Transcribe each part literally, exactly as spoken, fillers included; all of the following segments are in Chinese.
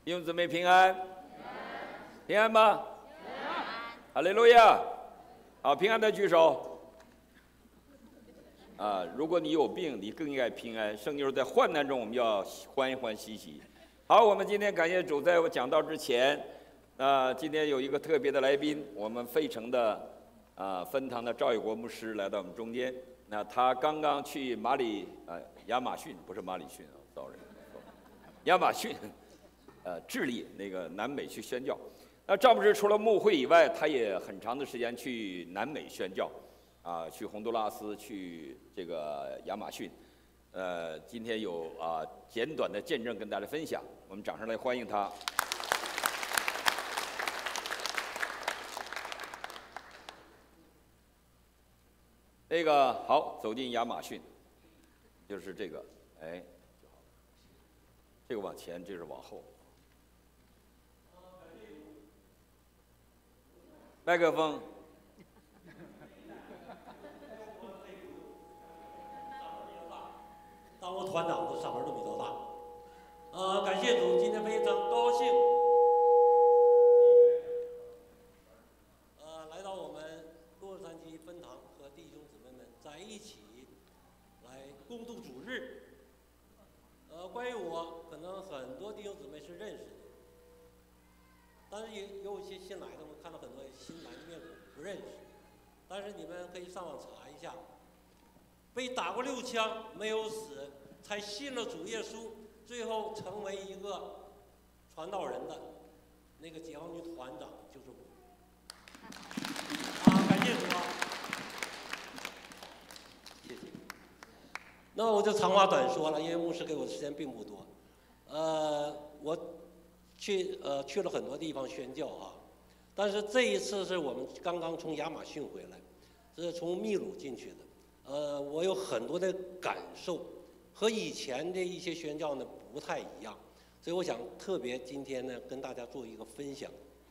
弟兄姊妹平安，平安吗？哈利路亚！好，平安的举手。啊，如果你有病，你更应该平安。圣经说，在患难中，我们要欢欢喜喜。好，我们今天感谢主，在我讲道之前，啊，今天有一个特别的来宾，我们费城的啊分堂的赵玉国牧师来到我们中间。那他刚刚去马里啊亚马逊，不是马里逊啊 ，sorry， 亚马逊。呃，智利那个南美去宣教，那赵牧师除了牧会以外，他也很长的时间去南美宣教，啊，去洪都拉斯，去这个亚马逊，呃，今天有啊简短的见证跟大家分享，我们掌声来欢迎他。那个好，走进亚马逊，就是这个，哎，这个往前，这是往后。麦克风。 当我团长的嗓门都比较大。呃，感谢主，今天非常高兴，呃，来到我们洛杉矶分堂和弟兄姊妹们在一起来共度主日。呃，关于我，可能很多弟兄姊妹是认识的。但是也有一些新来的，我看到很多新来的面孔不认识，但是你们可以上网查一下，被打过六枪没有死，才信了主耶稣，最后成为一个传道人的那个解放军团长就是我。啊，感谢主啊！谢谢。那么我就长话短说了，因为牧师给我的时间并不多。呃，我。去呃去了很多地方宣教啊，但是这一次是我们刚刚从亚马逊回来，是从秘鲁进去的。呃，我有很多的感受，和以前的一些宣教呢不太一样，所以我想特别今天呢跟大家做一个分享。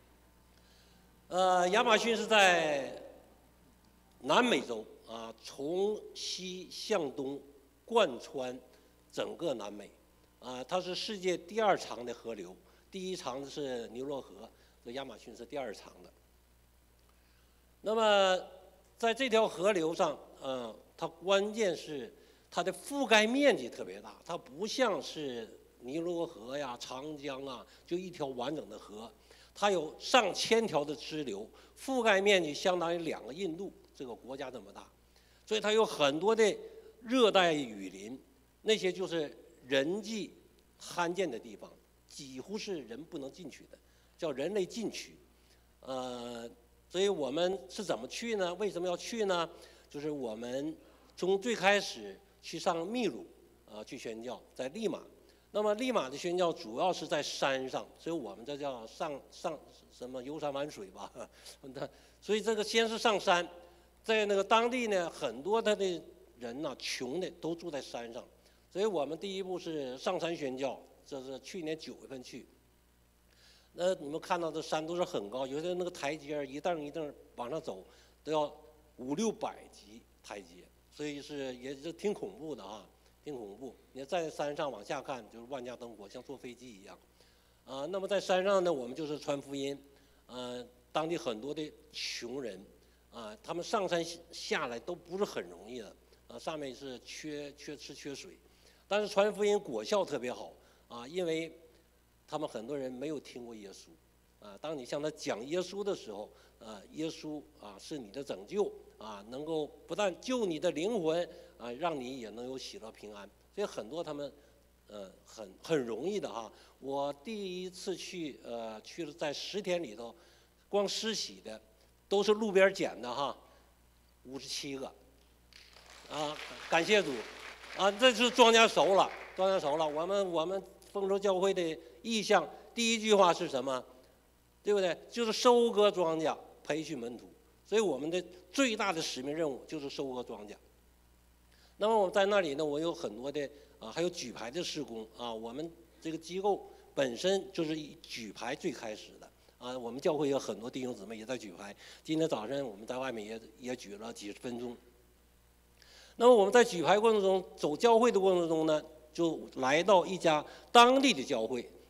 呃，亚马逊是在南美洲啊，从西向东贯穿整个南美，啊，它是世界第二长的河流。第一长的是尼罗河，这亚马逊是第二长的。那么，在这条河流上，呃，它关键是它的覆盖面积特别大，它不像是尼罗河呀、长江啊，就一条完整的河，它有上千条的支流，覆盖面积相当于两个印度这个国家这么大，所以它有很多的热带雨林，那些就是人迹罕见的地方。几乎是人不能进去的，叫人类禁区。呃，所以我们是怎么去呢？为什么要去呢？就是我们从最开始去上秘鲁，呃，去宣教，在利马。那么利马的宣教主要是在山上，所以我们这叫上上什么游山玩水吧。所以这个先是上山，在那个当地呢，很多他的人呢、啊，穷的都住在山上，所以我们第一步是上山宣教。这是去年九月份去，那你们看到的山都是很高，有的那个台阶一凳一凳往上走，都要五六百级台阶，所以是也是挺恐怖的啊，挺恐怖。你在山上往下看，就是万家灯火，像坐飞机一样。啊，那么在山上呢，我们就是传福音，呃，当地很多的穷人，啊，他们上山下来都不是很容易的，啊，上面是缺缺吃缺水，但是传福音果效特别好。啊，因为他们很多人没有听过耶稣，啊，当你向他讲耶稣的时候，啊，耶稣啊是你的拯救，啊，能够不但救你的灵魂，啊，让你也能有喜乐平安。所以很多他们，呃，很很容易的哈。我第一次去，呃，去了在十天里头，光施洗的都是路边捡的哈，五十七个，啊，感谢主，啊，这是庄稼熟了，庄稼熟了，我们我们。丰收教会的意向，第一句话是什么？对不对？就是收割庄稼，培训门徒。所以我们的最大的使命任务就是收割庄稼。那么我在那里呢，我有很多的啊，还有举牌的事工啊。我们这个机构本身就是以举牌最开始的啊。我们教会有很多弟兄姊妹也在举牌。今天早上我们在外面也也举了几十分钟。那么我们在举牌过程中，走教会的过程中呢，就来到一家当地的教会，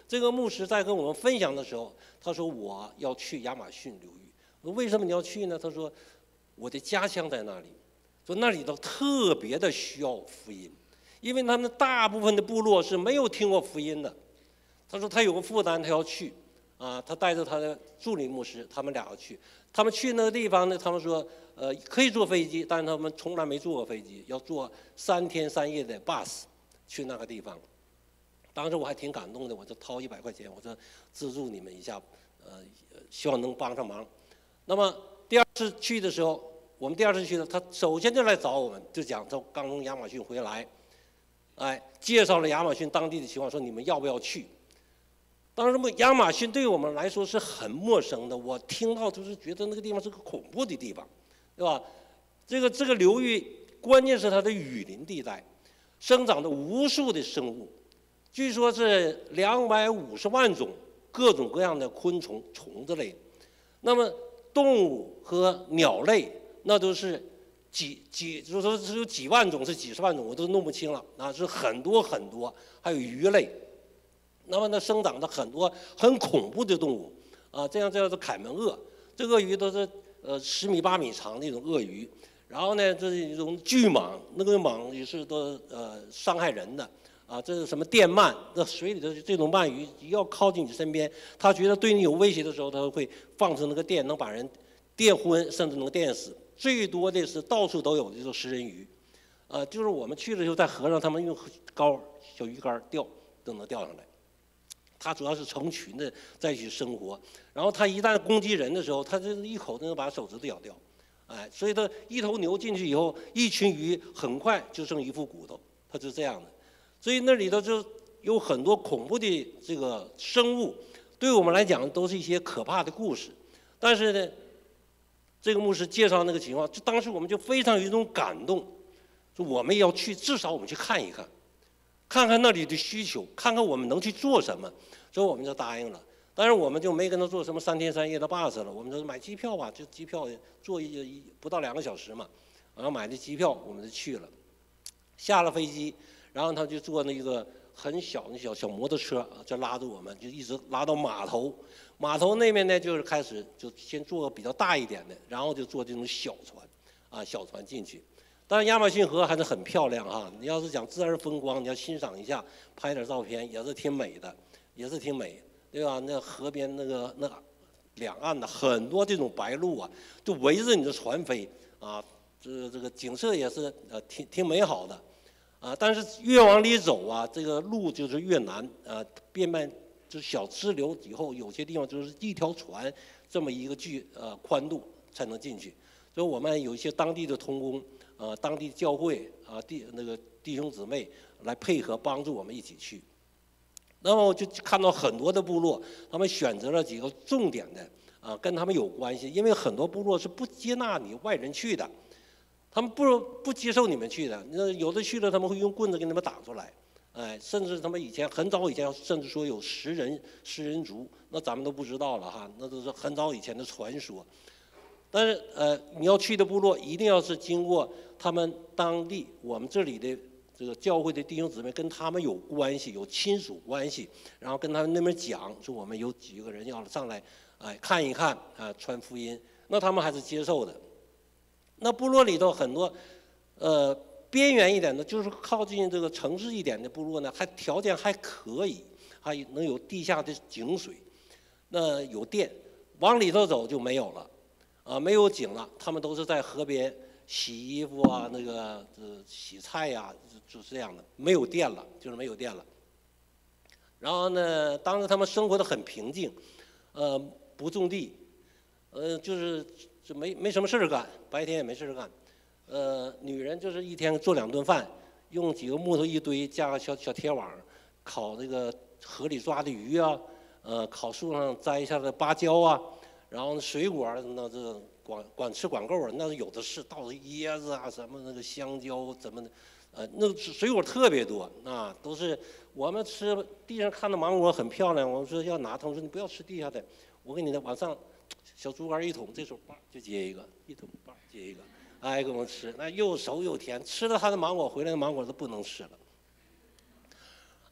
这个牧师在跟我们分享的时候，他说我要去亚马逊流域。我说为什么你要去呢？他说我的家乡在那里，说那里头特别的需要福音，因为他们大部分的部落是没有听过福音的。他说他有个负担，他要去啊，他带着他的助理牧师，他们俩要去。他们去那个地方呢，他们说呃可以坐飞机，但是他们从来没坐过飞机，要坐三天三夜的 bus 去那个地方。当时我还挺感动的，我就掏一百块钱，我说资助你们一下，呃，希望能帮上忙。那么第二次去的时候，我们第二次去的，他首先就来找我们，就讲他刚从亚马逊回来，哎，介绍了亚马逊当地的情况，说你们要不要去？当时亚马逊对我们来说是很陌生的，我听到就是觉得那个地方是个恐怖的地方，对吧？这个这个流域，关键是它的雨林地带，生长着无数的生物。据说是两百五十万种各种各样的昆虫、虫子类，那么动物和鸟类那都是几几，就是说是有几万种，是几十万种，我都弄不清了啊，是很多很多，还有鱼类，那么呢生长着很多很恐怖的动物啊，这样这样的凯门鳄，这鳄鱼都是呃十米八米长的一种鳄鱼，然后呢这是一种巨蟒，那个蟒也是都呃伤害人的。啊，这是什么电鳗？那水里的这种鳗鱼要靠近你身边，它觉得对你有威胁的时候，它会放出那个电，能把人电昏，甚至能电死。最多的是到处都有的就是食人鱼，啊，就是我们去的时候在河上，他们用钩、小鱼竿钓都能钓上来。它主要是成群的在一起生活，然后它一旦攻击人的时候，它就一口就能把手指头咬掉，哎，所以它一头牛进去以后，一群鱼很快就剩一副骨头，它是这样的。所以那里头就有很多恐怖的这个生物，对我们来讲都是一些可怕的故事。但是呢，这个牧师介绍那个情况，就当时我们就非常有一种感动，说我们要去，至少我们去看一看，看看那里的需求，看看我们能去做什么。所以我们就答应了。当然我们就没跟他做什么三天三夜的 bus 了，我们就买机票吧，就机票坐一一不到两个小时嘛，然后买的机票我们就去了，下了飞机。然后他就坐那个很小的小小摩托车，就拉着我们，就一直拉到码头。码头那边呢，就是开始就先坐个比较大一点的，然后就坐这种小船，啊，小船进去。当然亚马逊河还是很漂亮啊，你要是讲自然风光，你要欣赏一下，拍点照片也是挺美的，也是挺美，对吧？那河边那个那两岸的很多这种白鹭啊，就围着你的船飞啊，这这个景色也是呃挺挺美好的。啊，但是越往里走啊，这个路就是越难啊，变慢就是小支流以后，有些地方就是一条船这么一个距呃宽度才能进去。所以我们有一些当地的同工，呃，当地教会啊弟那个弟兄姊妹来配合帮助我们一起去。那么我就看到很多的部落，他们选择了几个重点的啊，跟他们有关系，因为很多部落是不接纳你外人去的。他们不不接受你们去的，那有的去了，他们会用棍子给你们打出来，哎，甚至他们以前很早以前，甚至说有食人食人族，那咱们都不知道了哈，那都是很早以前的传说。但是呃，你要去的部落一定要是经过他们当地我们这里的这个教会的弟兄姊妹跟他们有关系，有亲属关系，然后跟他们那边讲说我们有几个人要上来，哎，看一看啊，传福音，那他们还是接受的。那部落里头很多，呃，边缘一点的，就是靠近这个城市一点的部落呢，还条件还可以，还能有地下的井水，那有电，往里头走就没有了，啊，没有井了，他们都是在河边洗衣服啊，那个呃洗菜呀、啊，就是这样的，没有电了，就是没有电了。然后呢，当时他们生活的很平静，呃，不种地，呃，就是。就没没什么事儿干，白天也没事儿干，呃，女人就是一天做两顿饭，用几个木头一堆，加个小小铁网，烤那个河里抓的鱼啊，呃，烤树上摘下的芭蕉啊，然后水果那这管管吃管够啊，那有的是，到椰子啊，什么那个香蕉怎么的，呃，那水果特别多啊，都是我们吃地上看到芒果很漂亮，我们说要拿，他们说你不要吃地下的，我给你的往上。小竹竿一捅，这时候叭就接一个，一捅叭接一个，哎，给我们吃，那又熟又甜，吃了它的芒果回来的芒果都不能吃了。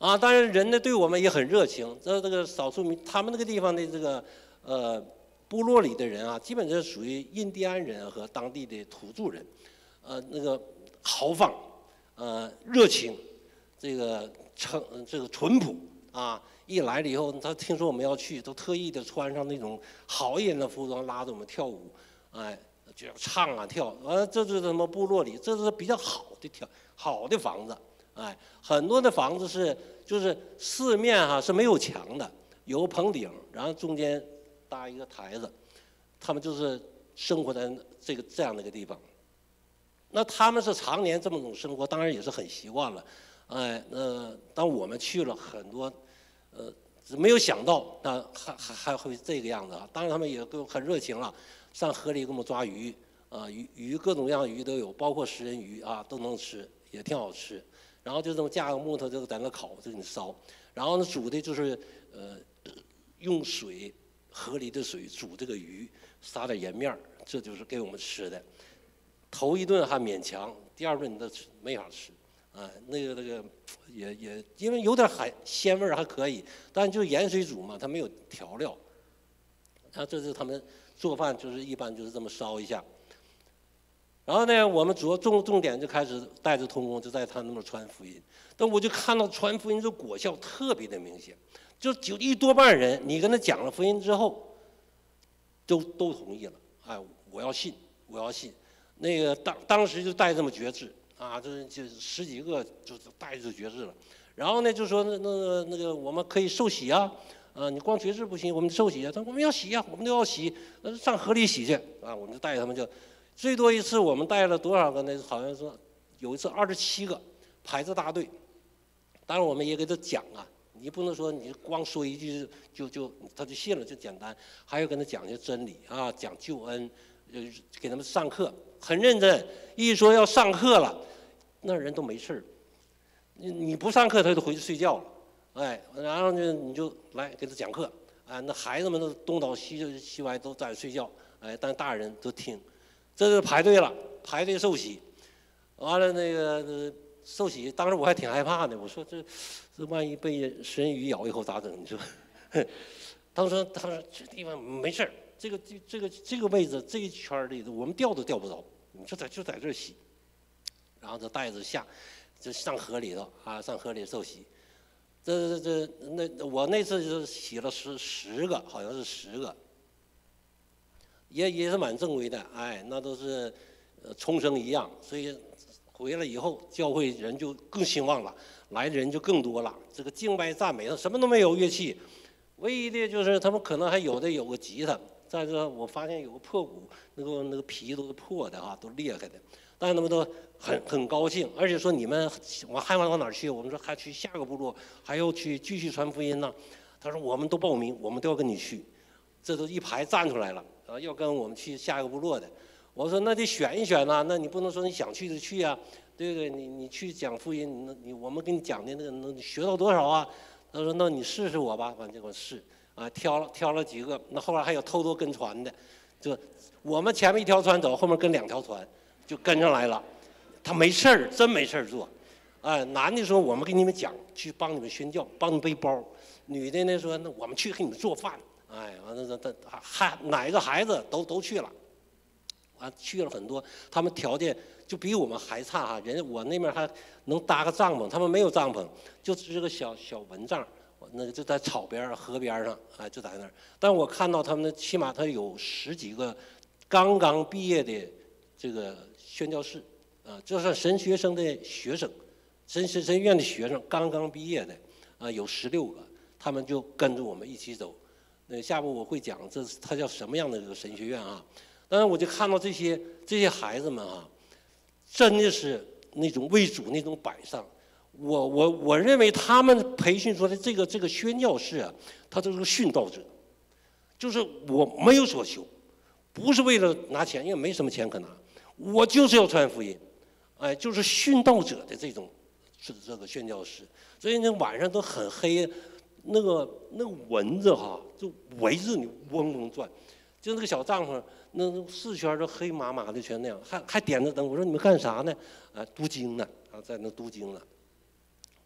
啊，当然人呢对我们也很热情。这这个少数民，他们那个地方的这个呃部落里的人啊，基本上属于印第安人和当地的土著人，呃，那个豪放，呃，热情，这个诚这个淳朴啊。一来了以后，他听说我们要去，都特意的穿上那种好一点的服装，拉着我们跳舞，哎，就要唱啊跳。啊，这是什么部落里，这是比较好的跳好的房子。哎，很多的房子是就是四面哈、啊、是没有墙的，有棚顶，然后中间搭一个台子，他们就是生活在这个这样的一个地方。那他们是常年这么种生活，当然也是很习惯了。哎，呃，当我们去了很多，呃，没有想到啊，还还还会这个样子啊。当然他们也跟很热情了，上河里给我们抓鱼啊，鱼鱼各种各样的鱼都有，包括食人鱼啊都能吃，也挺好吃。然后就这么架个木头，就在那烤，就给你烧。然后呢，煮的就是呃，用水河里的水煮这个鱼，撒点盐面儿，这就是给我们吃的。头一顿还勉强，第二顿你都吃没法吃。啊，那个那个也也因为有点海鲜味儿还可以，但就是盐水煮嘛，它没有调料。啊，这是他们做饭就是一般就是这么烧一下。然后呢，我们主要重重点就开始带着童工就在他那边传福音。但我就看到传福音这果效特别的明显，就就一多半人，你跟他讲了福音之后，都都同意了。哎，我要信，我要信。那个当当时就带这么决志啊，这就十几个就带着决志了。然后呢，就说那那个那个我们可以受洗啊，啊，你光决志不行，我们受洗啊。他说我们要洗啊，我们都要洗，上河里洗去啊。我们就带他们就。最多一次我们带了多少个呢？好像说有一次二十七个排着大队，当然我们也给他讲啊，你不能说你光说一句就就他就信了就简单，还要跟他讲一些真理啊，讲救恩，呃，给他们上课很认真。一说要上课了，那人都没事儿，你你不上课他就回去睡觉了，哎，然后呢你就来给他讲课，啊，那孩子们都东倒西西歪都在睡觉，哎，但大人都听。这就排队了，排队受洗，完了那个受洗，当时我还挺害怕的，我说这这万一被食人鱼咬一口咋整？你说？他说他说这地方没事儿，这个这这个这个位置这一圈里头我们调都调不着，你就在就在这儿洗，然后就带着下，就上河里头啊，上河里受洗，这这这那我那次就洗了十十个，好像是十个。也也是蛮正规的，哎，那都是，呃，冲生一样，所以回来以后，教会人就更兴旺了，来的人就更多了。这个敬拜赞美，什么都没有乐器，唯一的就是他们可能还有的有个吉他，再者我发现有个破鼓，那个那个皮都是破的啊，都裂开的，但是他们都很很高兴，而且说你们我还往哪儿去？我们说还去下个部落，还要去继续传福音呢。他说我们都报名，我们都要跟你去，这都一排站出来了。啊，要跟我们去下一个部落的，我说那得选一选呐、啊，那你不能说你想去就去啊，对不对？你你去讲福音，你你我们给你讲的那个能学到多少啊？他说那你试试我吧，反正我试啊，挑了挑了几个，那后来还有偷偷跟船的，就我们前面一条船走，后面跟两条船就跟上来了，他没事儿，真没事儿做，哎，男的说我们给你们讲，去帮你们宣教，帮你背包，女的呢说那我们去给你们做饭。哎，完了，他他还哪个孩子都都去了，完去了很多，他们条件就比我们还差哈。人我那边还能搭个帐篷，他们没有帐篷，就支个小小蚊帐，那个就在草边河边上，哎，就在那儿。但我看到他们起码他有十几个刚刚毕业的这个宣教士，啊，就算神学生的学生，神神神院的学生刚刚毕业的，啊，有十六个，他们就跟着我们一起走。那下部我会讲这是他叫什么样的这个神学院啊？当然我就看到这些这些孩子们啊，真的是那种为主那种摆上。我我我认为他们培训出来这个这个宣教士啊，他都是个殉道者，就是我没有所求，不是为了拿钱，因为没什么钱可拿，我就是要传福音，哎，就是殉道者的这种是这个宣教士，所以那晚上都很黑。那个那个蚊子哈，就围着你嗡嗡转，就那个小帐篷，那四圈都黑麻麻的，全那样，还还点着灯。我说你们干啥呢？啊，读经呢，啊，在那读经呢。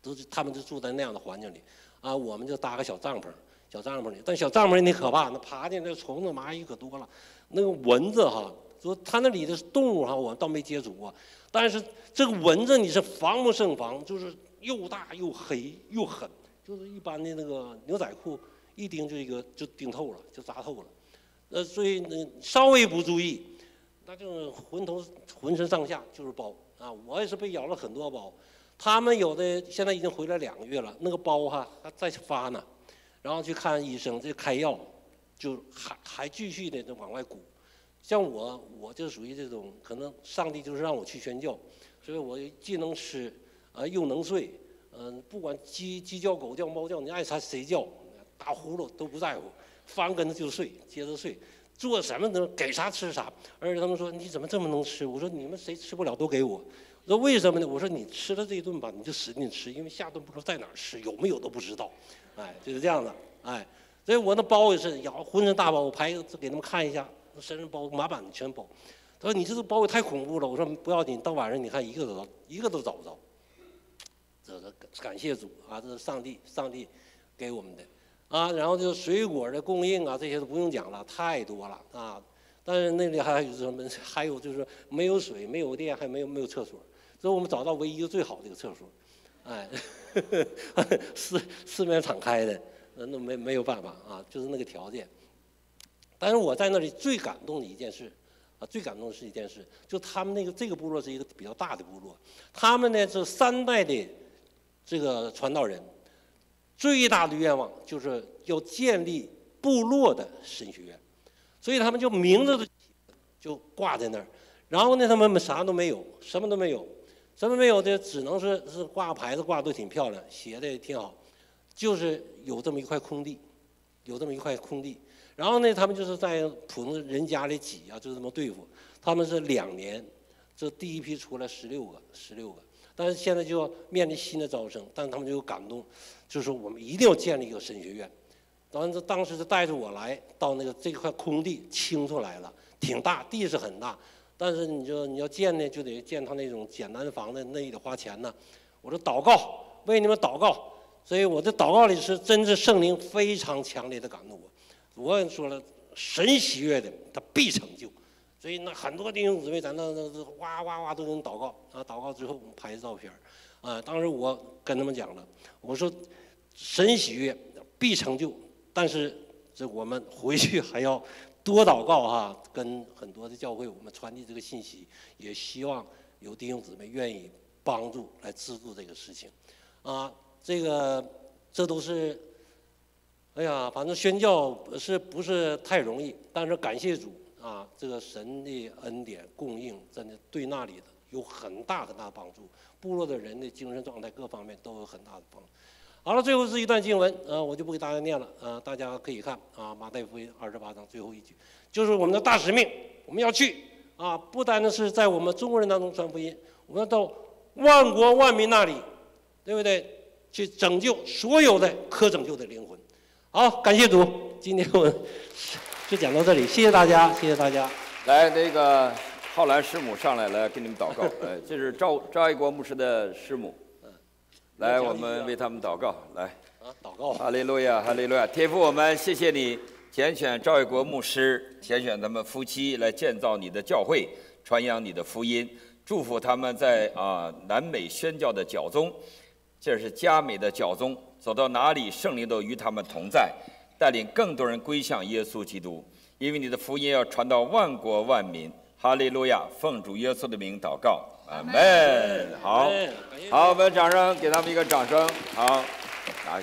都是他们就住在那样的环境里，啊，我们就搭个小帐篷，小帐篷里，但小帐篷里那可怕，那爬进那虫子蚂蚁可多了，那个蚊子哈，说它那里的动物哈，我倒没接触过，但是这个蚊子你是防不胜防，就是又大又黑又狠，就是一般的那个牛仔裤一钉就一个就钉透了，就扎透了，呃，所以呢稍微不注意，那就是浑头浑身上下就是包啊，我也是被咬了很多包。他们有的现在已经回来两个月了，那个包哈还在发呢，然后去看医生，这开药，就还还继续的往外鼓。像我，我就属于这种，可能上帝就是让我去宣教，所以我既能吃，啊、呃、又能睡，嗯、呃，不管鸡鸡叫、狗叫、猫叫，你爱啥谁叫，打呼噜都不在乎，翻跟头就睡，接着睡。做什么都给啥吃啥，而且他们说你怎么这么能吃？我说你们谁吃不了都给我。我说为什么呢？我说你吃了这一顿吧，你就使劲吃，因为下顿不知道在哪儿吃，有没有都不知道，哎，就是这样的，哎，所以我那包也是咬浑身大包，我拍给他们看一下，身上包马板全包。他说你这个包也太恐怖了，我说不要紧，到晚上你看一个都找一个都找不着。这是感谢主啊，这是上帝上帝给我们的啊，然后就水果的供应啊，这些都不用讲了，太多了啊。但是那里还有什么？还有就是没有水，没有电，还没有没有厕所。所以我们找到唯一一个最好的一个厕所，哎，四四面敞开的，那没没有办法啊，就是那个条件。但是我在那里最感动的一件事，啊，最感动的是一件事，就他们那个这个部落是一个比较大的部落，他们呢这三代的这个传道人，最大的愿望就是要建立部落的神学院，所以他们就名字就挂在那儿，然后呢他们啥都没有，什么都没有。什么没有的，只能是是挂牌子挂的挺漂亮，写的也挺好，就是有这么一块空地，有这么一块空地。然后呢，他们就是在普通人家里挤啊，就这么对付。他们是两年，这第一批出来十六个，十六个。但是现在就要面临新的招生，但是他们就有感动，就是说我们一定要建立一个神学院。当时当时就带着我来到那个这块空地清出来了，挺大，地是很大。但是你就你要建呢，就得建他那种简单的房子，那也得花钱呢。我说祷告，为你们祷告，所以我的祷告里是真是圣灵非常强烈的感动我。我也说了，神喜悦的，他必成就。所以那很多弟兄姊妹在那那那哇哇哇都跟祷告啊，祷告之后我们拍照片啊。当时我跟他们讲了，我说神喜悦必成就，但是这我们回去还要多祷告哈，跟很多的教会我们传递这个信息，也希望有弟兄姊妹愿意帮助来资助这个事情，啊，这个这都是，哎呀，反正宣教是不是太容易？但是感谢主啊，这个神的恩典供应真的对那里的有很大很大的帮助，部落的人的精神状态各方面都有很大的帮助。好了，最后是一段经文，呃，我就不给大家念了，呃，大家可以看啊，马太福音二十八章最后一句，就是我们的大使命，我们要去啊，不单单是在我们中国人当中传福音，我们要到万国万民那里，对不对？去拯救所有的可拯救的灵魂。好，感谢主，今天我就讲到这里，谢谢大家，谢谢大家。 来，那个浩兰师母上来来给你们祷告，呃，这是赵赵爱国牧师的师母。来，我们为他们祷告。来， 啊，祷告。 哈利路亚，哈利路亚！天父，我们谢谢你拣选赵爱国牧师，拣选他们夫妻来建造你的教会，传扬你的福音，祝福他们在啊南美宣教的教宗，这是佳美的教宗，走到哪里圣灵都与他们同在，带领更多人归向耶稣基督，因为你的福音要传到万国万民。哈利路亚！奉主耶稣的名祷告。阿门。好，好，我们掌声给他们一个掌声。好，拿去。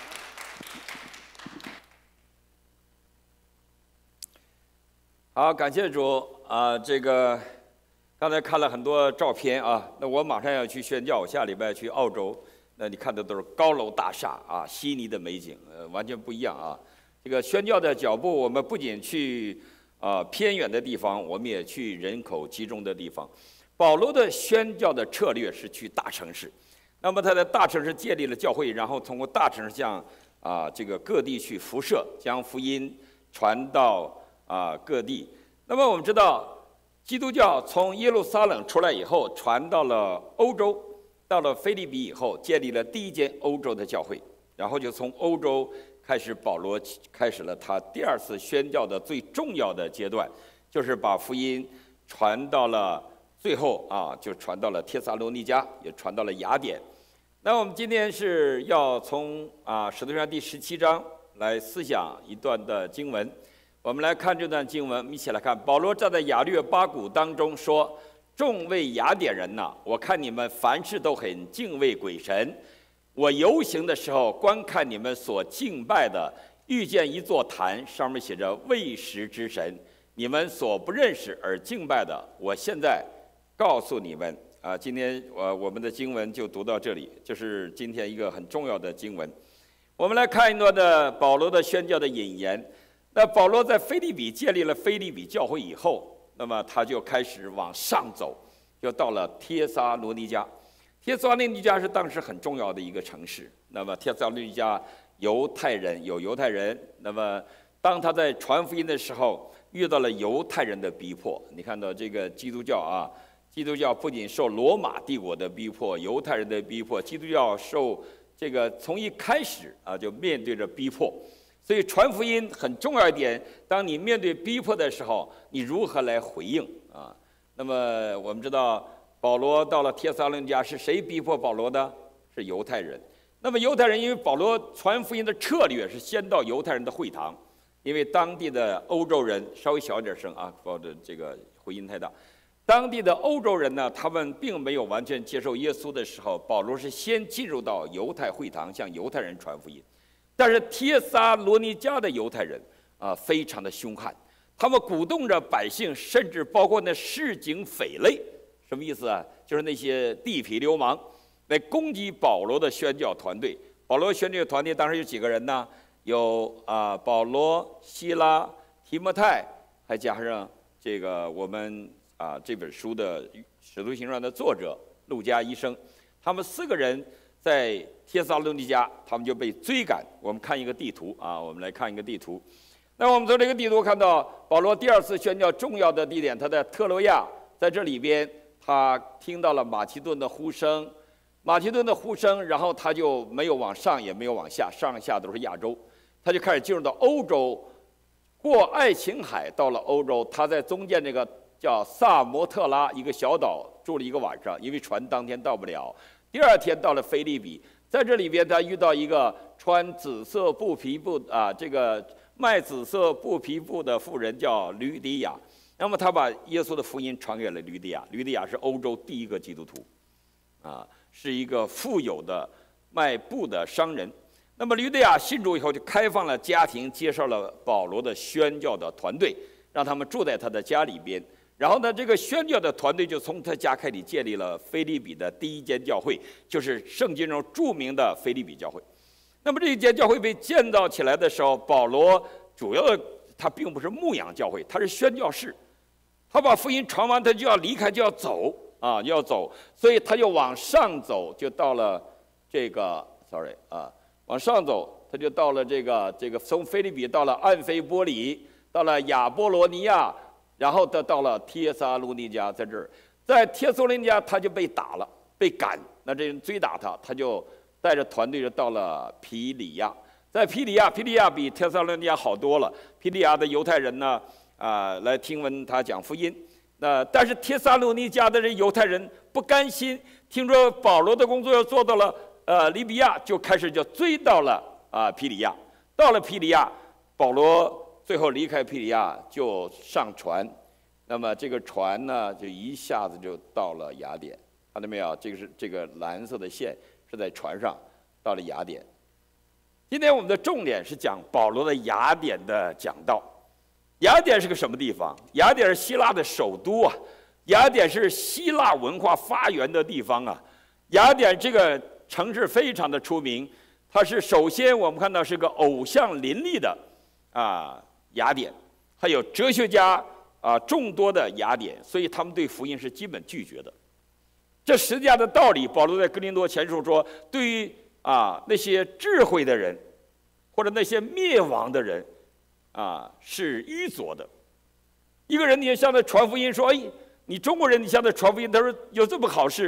好，感谢主啊！这个刚才看了很多照片啊，那我马上要去宣教，我下礼拜去澳洲，那你看的都是高楼大厦啊，悉尼的美景，呃，完全不一样啊。这个宣教的脚步，我们不仅去啊偏远的地方，我们也去人口集中的地方。保罗的宣教的策略是去大城市，那么他在大城市建立了教会，然后通过大城市向啊这个各地去辐射，将福音传到啊各地。那么我们知道，基督教从耶路撒冷出来以后，传到了欧洲， 到了腓立比以后，建立了第一间欧洲的教会，然后就从欧洲开始，保罗开始了他第二次宣教的最重要的阶段，就是把福音传到了最后啊，就传到了帖撒罗尼迦，也传到了雅典。那我们今天是要从啊《使徒行传》第十七章来思想一段的经文。我们来看这段经文，我们一起来看。保罗站在亚略巴谷当中说：“众位雅典人呐，我看你们凡事都很敬畏鬼神。我游行的时候，观看你们所敬拜的，遇见一座坛，上面写着未识之神，你们所不认识而敬拜的，我现在告诉你们。”啊，今天呃我们的经文就读到这里，这是今天一个很重要的经文。我们来看一段的保罗的宣教的引言。那保罗在腓立比建立了腓立比教会以后，那么他就开始往上走，就到了帖撒罗尼迦。帖撒罗尼迦是当时很重要的一个城市。那么帖撒罗尼迦犹太人有犹太人，那么当他在传福音的时候，遇到了犹太人的逼迫。你看到这个基督教啊，基督教不仅受罗马帝国的逼迫，犹太人的逼迫，基督教受这个从一开始啊就面对着逼迫。所以传福音很重要一点，当你面对逼迫的时候，你如何来回应啊？那么我们知道，保罗到了帖撒罗尼迦，是谁逼迫保罗的？是犹太人。那么犹太人因为保罗传福音的策略是先到犹太人的会堂，因为当地的欧洲人稍微小一点声啊，抱着这个回音太大。当地的欧洲人呢，他们并没有完全接受耶稣的时候，保罗是先进入到犹太会堂，向犹太人传福音。但是帖撒罗尼迦的犹太人啊，非常的凶悍，他们鼓动着百姓，甚至包括那市井匪类，什么意思啊？就是那些地痞流氓，来攻击保罗的宣教团队。保罗宣教团队当时有几个人呢？有啊，保罗、希拉、提摩太，还加上这个我们啊这本书的《使徒行传》的作者路加医生，他们四个人在帖撒罗尼迦，他们就被追赶。我们看一个地图啊，我们来看一个地图。那我们从这个地图看到，保罗第二次宣教重要的地点，他在特罗亚，在这里边，他听到了马其顿的呼声，马其顿的呼声，然后他就没有往上，也没有往下，上下都是亚洲，他就开始进入到欧洲，过爱琴海到了欧洲。他在中间这个叫萨摩特拉一个小岛住了一个晚上，因为船当天到不了。第二天到了腓立比，在这里边他遇到一个穿紫色布皮布啊，这个卖紫色布皮布的妇人叫吕底亚。那么他把耶稣的福音传给了吕底亚。吕底亚是欧洲第一个基督徒，啊，是一个富有的卖布的商人。那么吕底亚信主以后，就开放了家庭，介绍了保罗的宣教的团队，让他们住在他的家里边。然后呢，这个宣教的团队就从他家开始建立了腓立比的第一间教会，就是圣经中著名的腓立比教会。那么这一间教会被建造起来的时候，保罗主要的他并不是牧养教会，他是宣教士。他把福音传完，他就要离开，就要走啊，就要走，所以他就往上走，就到了这个 ，sorry 啊，往上走，他就到了这个这个从腓立比到了安菲波里，到了亚波罗尼亚。然后他到了帖撒罗尼迦，在这儿，在帖撒罗尼迦他就被打了，被赶。那这人追打他，他就带着团队就到了皮里亚。在皮里亚，皮里亚比帖撒罗尼迦好多了。皮里亚的犹太人呢，啊、呃，来听闻他讲福音。那但是帖撒罗尼迦的这犹太人不甘心，听说保罗的工作要做到了呃利比亚，就开始就追到了啊、呃、皮里亚。到了皮里亚，保罗最后离开庇里亚就上船，那么这个船呢就一下子就到了雅典，看到没有？这个是这个蓝色的线是在船上到了雅典。今天我们的重点是讲保罗的雅典的讲道。雅典是个什么地方？雅典是希腊的首都啊，雅典是希腊文化发源的地方啊。雅典这个城市非常的出名，它是首先我们看到是个偶像林立的啊。雅典，还有哲学家啊众多的雅典，所以他们对福音是基本拒绝的。这十字架的道理，保罗在哥林多前书说，对于啊那些智慧的人，或者那些灭亡的人，啊是愚拙的。一个人你向他传福音说，哎，你中国人你向他传福音，他说有这么好事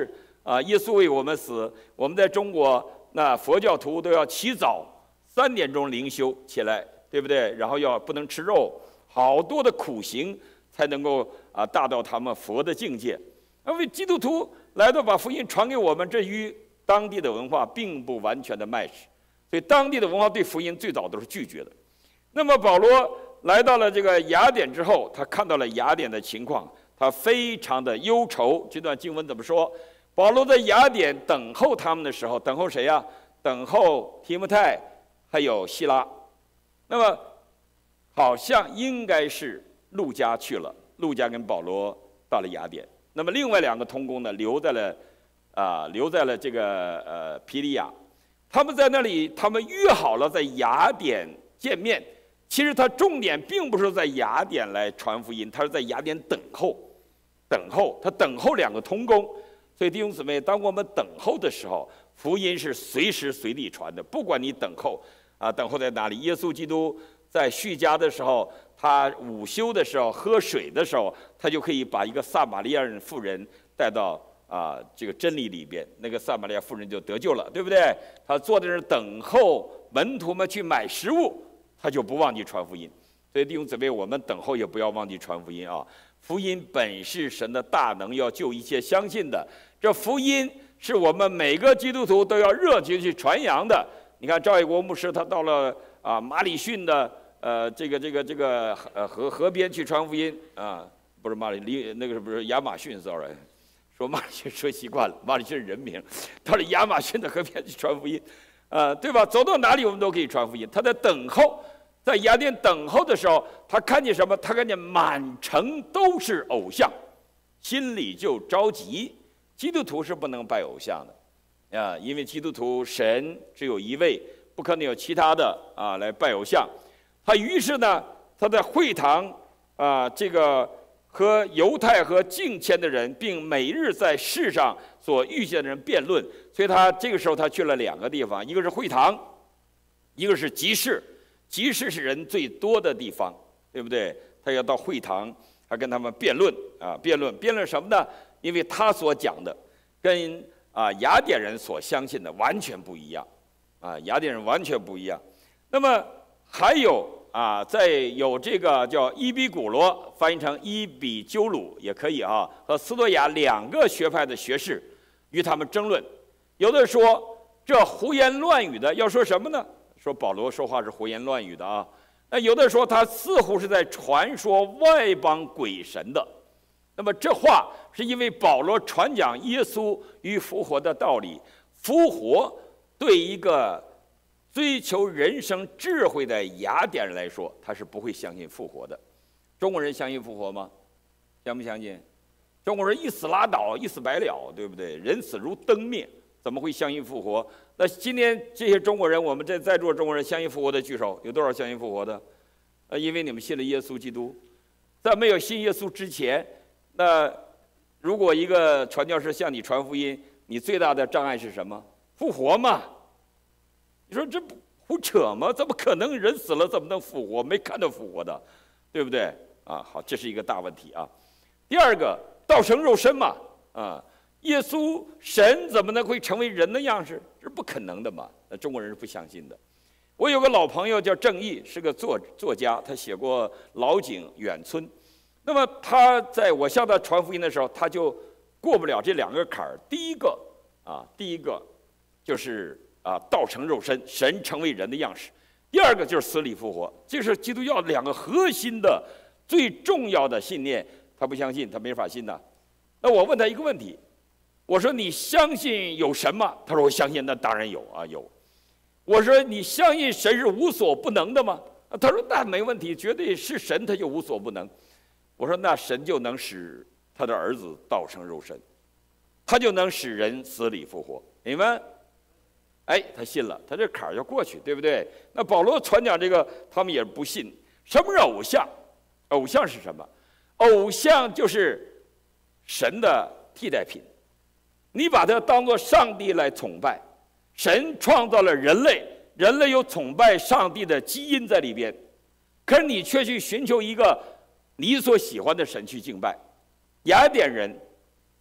啊，耶稣为我们死。我们在中国，那佛教徒都要起早三点钟灵修起来，对不对？然后要不能吃肉，好多的苦行才能够啊达到他们佛的境界。因为基督徒来到把福音传给我们，这与当地的文化并不完全的 match， 所以当地的文化对福音最早都是拒绝的。那么保罗来到了这个雅典之后，他看到了雅典的情况，他非常的忧愁。这段经文怎么说？保罗在雅典等候他们的时候，等候谁呀？等候提摩太还有希拉。那么好像应该是路加去了，路加跟保罗到了雅典。那么另外两个同工呢，留在了啊、呃，留在了这个呃庇利亚。他们在那里，他们约好了在雅典见面。其实他重点并不是在雅典来传福音，他是在雅典等候，等候他等候两个同工。所以弟兄姊妹，当我们等候的时候，福音是随时随地传的，不管你等候啊，等候在哪里。耶稣基督在叙加的时候，他午休的时候喝水的时候，他就可以把一个撒玛利亚人妇人带到啊这个真理里边，那个撒玛利亚妇人就得救了，对不对？他坐在那儿等候门徒们去买食物，他就不忘记传福音。所以弟兄姊妹，我们等候也不要忘记传福音啊！福音本是神的大能，要救一切相信的。这福音是我们每个基督徒都要热情去传扬的。你看赵爱国牧师，他到了啊马里逊的呃这个这个这个呃河河边去传福音啊，不是马里离那个是不是亚马逊 ？sorry， 说马里逊说习惯了，马里逊是人名，到了亚马逊的河边去传福音，啊，对吧？走到哪里我们都可以传福音。他在等候。在雅典等候的时候，他看见什么？他看见满城都是偶像，心里就着急。基督徒是不能拜偶像的，啊，因为基督徒神只有一位，不可能有其他的啊来拜偶像。他于是呢，他在会堂啊，这个和犹太和敬虔的人，并每日在世上所遇见的人辩论。所以他这个时候他去了两个地方，一个是会堂，一个是集市。集市是人最多的地方，对不对？他要到会堂，他跟他们辩论啊，辩论辩论什么呢？因为他所讲的跟啊雅典人所相信的完全不一样，啊，雅典人完全不一样。那么还有啊，在有这个叫伊比古罗，翻译成伊比鸠鲁也可以啊，和斯多亚两个学派的学士与他们争论。有的说这胡言乱语的，要说什么呢？说保罗说话是胡言乱语的啊，那有的说他似乎是在传说外邦鬼神的，那么这话是因为保罗传讲耶稣与复活的道理，复活对一个追求人生智慧的雅典人来说，他是不会相信复活的。中国人相信复活吗？相不相信？中国人一死拉倒，一死百了，对不对？人死如灯灭，怎么会相信复活？那今天这些中国人，我们在在座中国人相信复活的举手，有多少相信复活的？呃，因为你们信了耶稣基督，在没有信耶稣之前，那如果一个传教士向你传福音，你最大的障碍是什么？复活嘛？你说这不胡扯吗？怎么可能人死了怎么能复活？没看到复活的，对不对？啊，好，这是一个大问题啊。第二个，道成肉身嘛，啊。耶稣神怎么能会成为人的样式？这是不可能的嘛！那中国人是不相信的。我有个老朋友叫郑毅，是个作作家，他写过《老井远村》。那么他在我向他传福音的时候，他就过不了这两个坎儿。第一个啊，第一个就是啊，道成肉身，神成为人的样式；第二个就是死里复活，这是基督教两个核心的、最重要的信念。他不相信，他没法信的。那我问他一个问题。我说你相信有神吗？他说我相信，那当然有啊，有。我说你相信神是无所不能的吗？他说那没问题，绝对是神，他就无所不能。我说那神就能使他的儿子道成肉身，他就能使人死里复活，明白？哎，他信了，他这坎儿就过去，对不对？那保罗传讲这个，他们也不信。什么是偶像？偶像是什么？偶像就是神的替代品。你把它当作上帝来崇拜，神创造了人类，人类有崇拜上帝的基因在里边，可是你却去寻求一个你所喜欢的神去敬拜。雅典人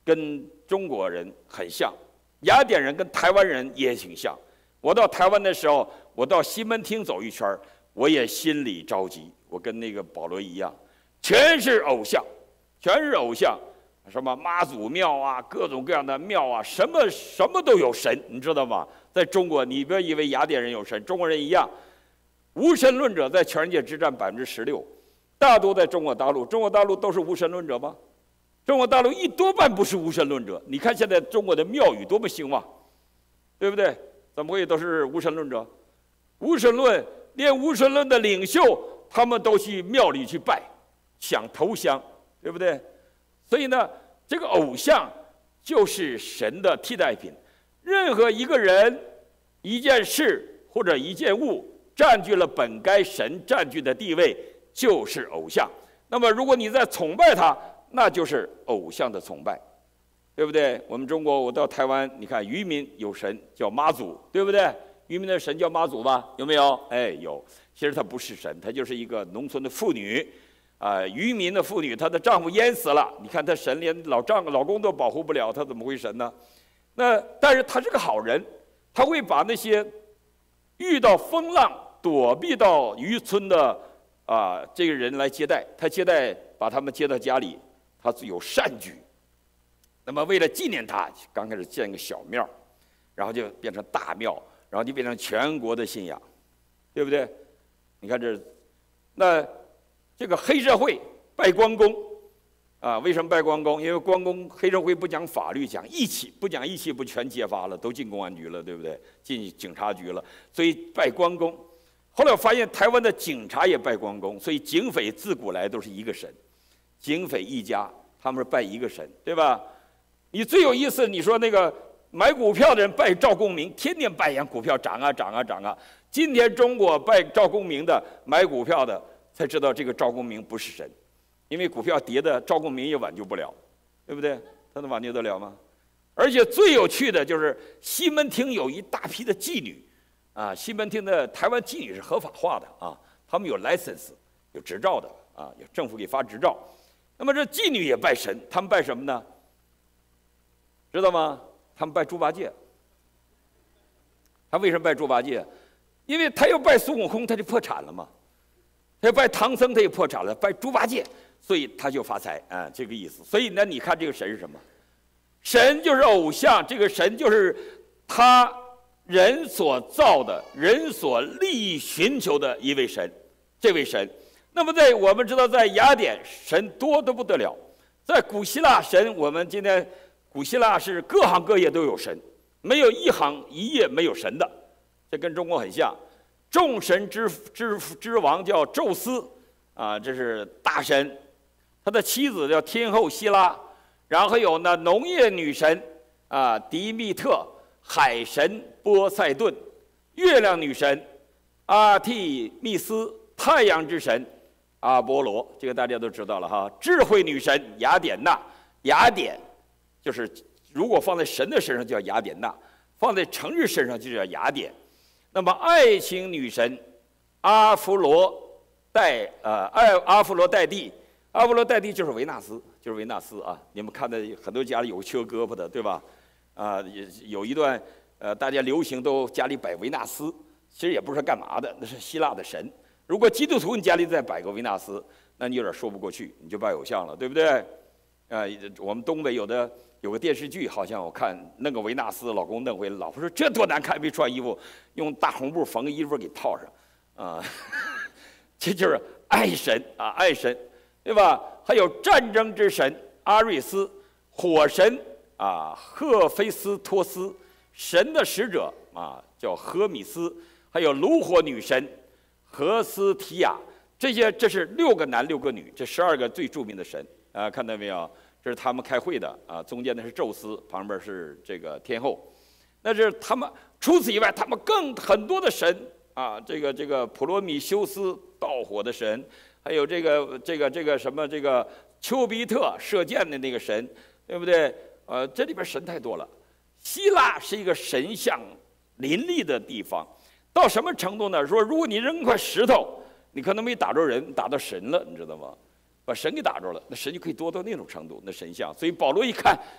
跟中国人很像，雅典人跟台湾人也挺像。我到台湾的时候，我到西门町走一圈，我也心里着急。我跟那个保罗一样，全是偶像，全是偶像，什么妈祖庙啊，各种各样的庙啊，什么什么都有神，你知道吗？在中国，你别以为雅典人有神，中国人一样。无神论者在全世界只占百分之十六，大多在中国大陆。中国大陆都是无神论者吗？中国大陆一多半不是无神论者。你看现在中国的庙宇多么兴旺，对不对？怎么会都是无神论者？无神论，连无神论的领袖，他们都去庙里去拜，想投降，对不对？所以呢，这个偶像就是神的替代品。任何一个人、一件事或者一件物占据了本该神占据的地位，就是偶像。那么，如果你在崇拜他，那就是偶像的崇拜，对不对？我们中国，我到台湾，你看渔民有神叫妈祖，对不对？渔民的神叫妈祖吧？有没有？哎，有。其实她不是神，她就是一个农村的妇女，啊、呃，渔民的妇女，她的丈夫淹死了，你看她神连老丈老公都保护不了，她怎么会神呢？那但是她是个好人，她会把那些遇到风浪躲避到渔村的啊、呃、这个人来接待，她接待把他们接到家里，她有善举。那么为了纪念她，刚开始建个小庙，然后就变成大庙，然后就变成全国的信仰，对不对？你看这，那这个黑社会拜关公，啊，为什么拜关公？因为关公黑社会不讲法律，讲义气，不讲义气不全揭发了，都进公安局了，对不对？进警察局了，所以拜关公。后来我发现台湾的警察也拜关公，所以警匪自古来都是一个神，警匪一家，他们是拜一个神，对吧？你最有意思，你说那个买股票的人拜赵公明，天天拜言股票涨啊涨啊涨啊。今天中国拜赵公明的买股票的才知道这个赵公明不是神，因为股票跌的赵公明也挽救不了，对不对？他能挽救得了吗？而且最有趣的就是西门町有一大批的妓女，啊，西门町的台湾妓女是合法化的啊，他们有 license 有执照的啊，有政府给发执照。那么这妓女也拜神，他们拜什么呢？知道吗？他们拜猪八戒。他为什么拜猪八戒？因为他要拜孙悟空，他就破产了嘛；他要拜唐僧，他就破产了。拜猪八戒，所以他就发财啊，这个意思。所以呢，你看这个神是什么？神就是偶像，这个神就是他人所造的、人所利益寻求的一位神，这位神。那么在我们知道，在雅典神多得不得了，在古希腊神，我们今天古希腊是各行各业都有神，没有一行一业没有神的。这跟中国很像，众神之之之王叫宙斯，啊，这是大神，他的妻子叫天后希拉，然后有呢农业女神啊迪密特，海神波塞顿，月亮女神阿蒂密斯，太阳之神阿波罗，这个大家都知道了哈。智慧女神雅典娜，雅典就是如果放在神的身上叫雅典娜，放在城市身上就叫雅典。那么爱情女神阿芙罗戴呃爱阿芙罗戴蒂，阿芙罗戴蒂就是维纳斯，就是维纳斯啊！你们看的很多家里有缺胳膊的，对吧？啊，也有一段呃，大家流行都家里摆维纳斯，其实也不是干嘛的，那是希腊的神。如果基督徒你家里再摆个维纳斯，那你有点说不过去，你就拜偶像了，对不对？啊，我们东北有的。有个电视剧，好像我看弄个维纳斯，老公弄回来，老婆说这多难看，没穿衣服，用大红布缝个衣服给套上，啊，这就是爱神啊，爱神，对吧？还有战争之神阿瑞斯，火神啊赫菲斯托斯，神的使者啊叫荷米斯，还有炉火女神荷斯提亚，这些这是六个男六个女，这十二个最著名的神啊，看到没有？这是他们开会的啊，中间的是宙斯，旁边是这个天后。那是他们除此以外，他们更很多的神啊，这个这个普罗米修斯盗火的神，还有这个这个这个什么这个丘比特射箭的那个神，对不对？呃，这里边神太多了。希腊是一个神像林立的地方，到什么程度呢？说如果你扔块石头，你可能没打着人，打到神了，你知道吗？把神给打着了，那神就可以多到那种程度，那神像。所以保罗一看，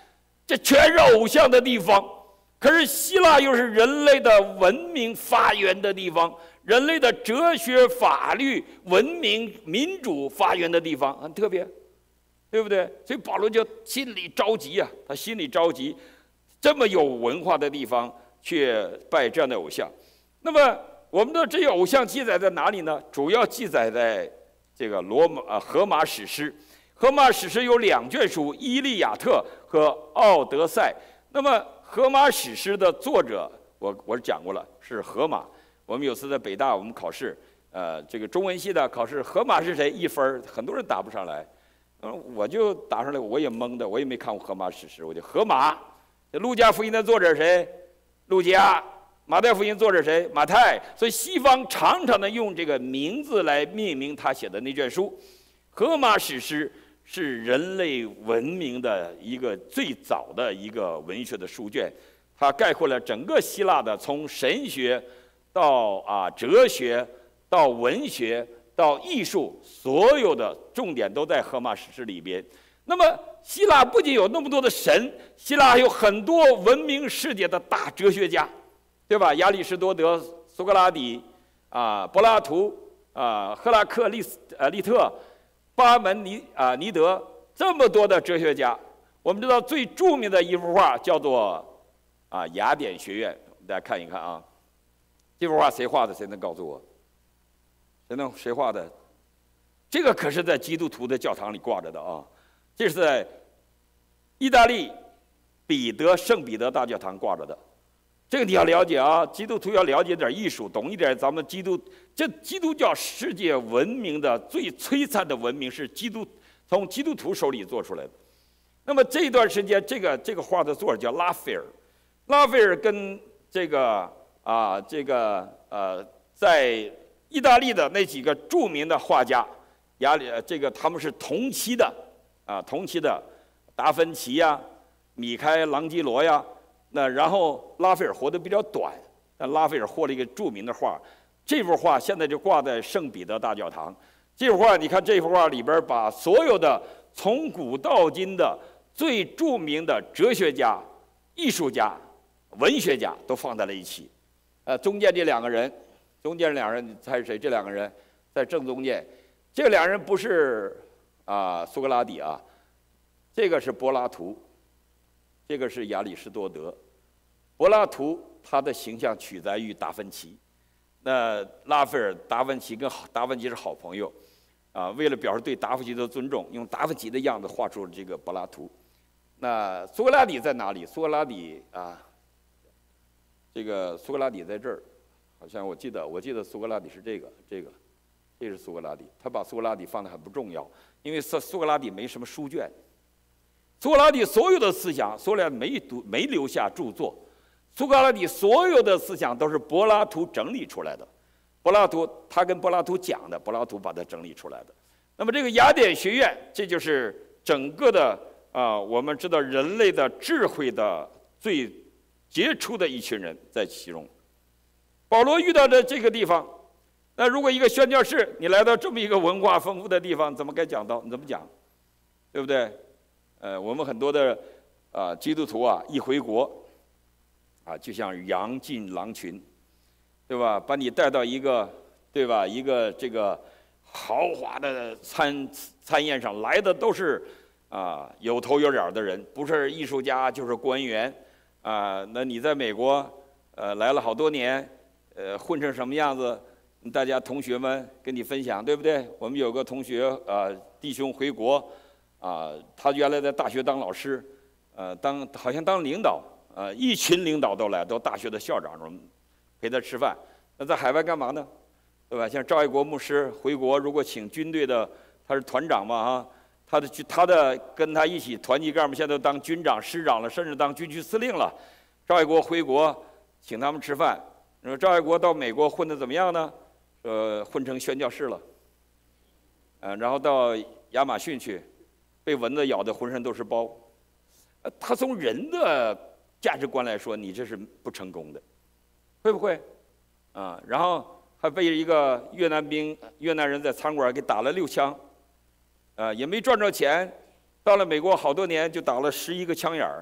这全是偶像的地方。可是希腊又是人类的文明发源的地方，人类的哲学、法律、文明、民主发源的地方，很特别，对不对？所以保罗就心里着急啊，他心里着急，这么有文化的地方却拜这样的偶像。那么我们的这些偶像记载在哪里呢？主要记载在这个罗马啊荷马史诗。荷马史诗有两卷书，《伊利亚特》和《奥德赛》。那么荷马史诗的作者，我我讲过了，是荷马。我们有次在北大，我们考试，呃，这个中文系的考试，荷马是谁？一分，很多人答不上来。嗯，我就答上来，我也懵的，我也没看过荷马史诗，我就荷马。路加福音的作者谁？路加。马太福音作者谁？马太。所以西方常常的用这个名字来命名他写的那卷书。荷马史诗是人类文明的一个最早的一个文学的书卷，它概括了整个希腊的从神学到啊哲学到文学到艺术，所有的重点都在荷马史诗里边。那么希腊不仅有那么多的神，希腊还有很多闻名世界的大哲学家，对吧？亚里士多德、苏格拉底啊、柏拉图啊、赫拉克利斯呃利特。巴门尼啊尼德，这么多的哲学家，我们知道最著名的一幅画叫做啊雅典学院，大家看一看啊，这幅画谁画的？谁能告诉我？谁能谁画的？这个可是在基督徒的教堂里挂着的啊，这是在意大利彼得圣彼得大教堂挂着的。这个你要了解啊，基督徒要了解点艺术，懂一点咱们基督。这基督教世界文明的最璀璨的文明是基督从基督徒手里做出来的。那么这段时间，这个这个画的作者叫拉斐尔，拉斐尔跟这个啊这个呃在意大利的那几个著名的画家，亚里这个他们是同期的啊同期的，达芬奇呀、米开朗基罗呀。那然后拉斐尔活得比较短，但拉斐尔获了一个著名的画，这幅画现在就挂在圣彼得大教堂。这幅画，你看这幅画里边把所有的从古到今的最著名的哲学家、艺术家、文学家都放在了一起。呃，中间这两个人，中间这两个人，你猜是谁？这两个人在正中间，这两人不是啊苏格拉底啊，这个是柏拉图。这个是亚里士多德，柏拉图他的形象取材于达芬奇，那拉斐尔、达芬奇跟达芬奇是好朋友，啊，为了表示对达芬奇的尊重，用达芬奇的样子画出了这个柏拉图。那苏格拉底在哪里？苏格拉底啊，这个苏格拉底在这儿，好像我记得，我记得苏格拉底是这个，这个，这是苏格拉底。他把苏格拉底放得很不重要，因为苏苏格拉底没什么书卷。苏格拉底所有的思想，苏格拉底没读没留下著作，苏格拉底所有的思想都是柏拉图整理出来的。柏拉图他跟柏拉图讲的，柏拉图把它整理出来的。那么这个雅典学院，这就是整个的啊、呃，我们知道人类的智慧的最杰出的一群人在其中。保罗遇到的这个地方，那如果一个宣教士，你来到这么一个文化丰富的地方，怎么该讲道？你怎么讲？对不对？呃，我们很多的啊、呃、基督徒啊，一回国啊，就像羊进狼群，对吧？把你带到一个，对吧？一个这个豪华的餐餐宴上，来的都是啊有头有脸的人，不是艺术家就是官员啊。那你在美国呃来了好多年，呃混成什么样子？大家同学们跟你分享，对不对？我们有个同学啊、呃，弟兄回国。啊，他原来在大学当老师，呃，当好像当领导，呃，一群领导都来，都大学的校长什么，陪他吃饭。那在海外干嘛呢？对吧？像赵爱国牧师回国，如果请军队的，他是团长嘛啊，他的他的跟他一起团级干部现在都当军长、师长了，甚至当军区司令了。赵爱国回国，请他们吃饭。你说赵爱国到美国混得怎么样呢？呃，混成宣教士了。嗯、呃，然后到亚马逊去。被蚊子咬得浑身都是包，呃，他从人的价值观来说，你这是不成功的，会不会？啊，然后还被一个越南兵、越南人在餐馆给打了六枪，啊，也没赚着钱，到了美国好多年就打了十一个枪眼儿，他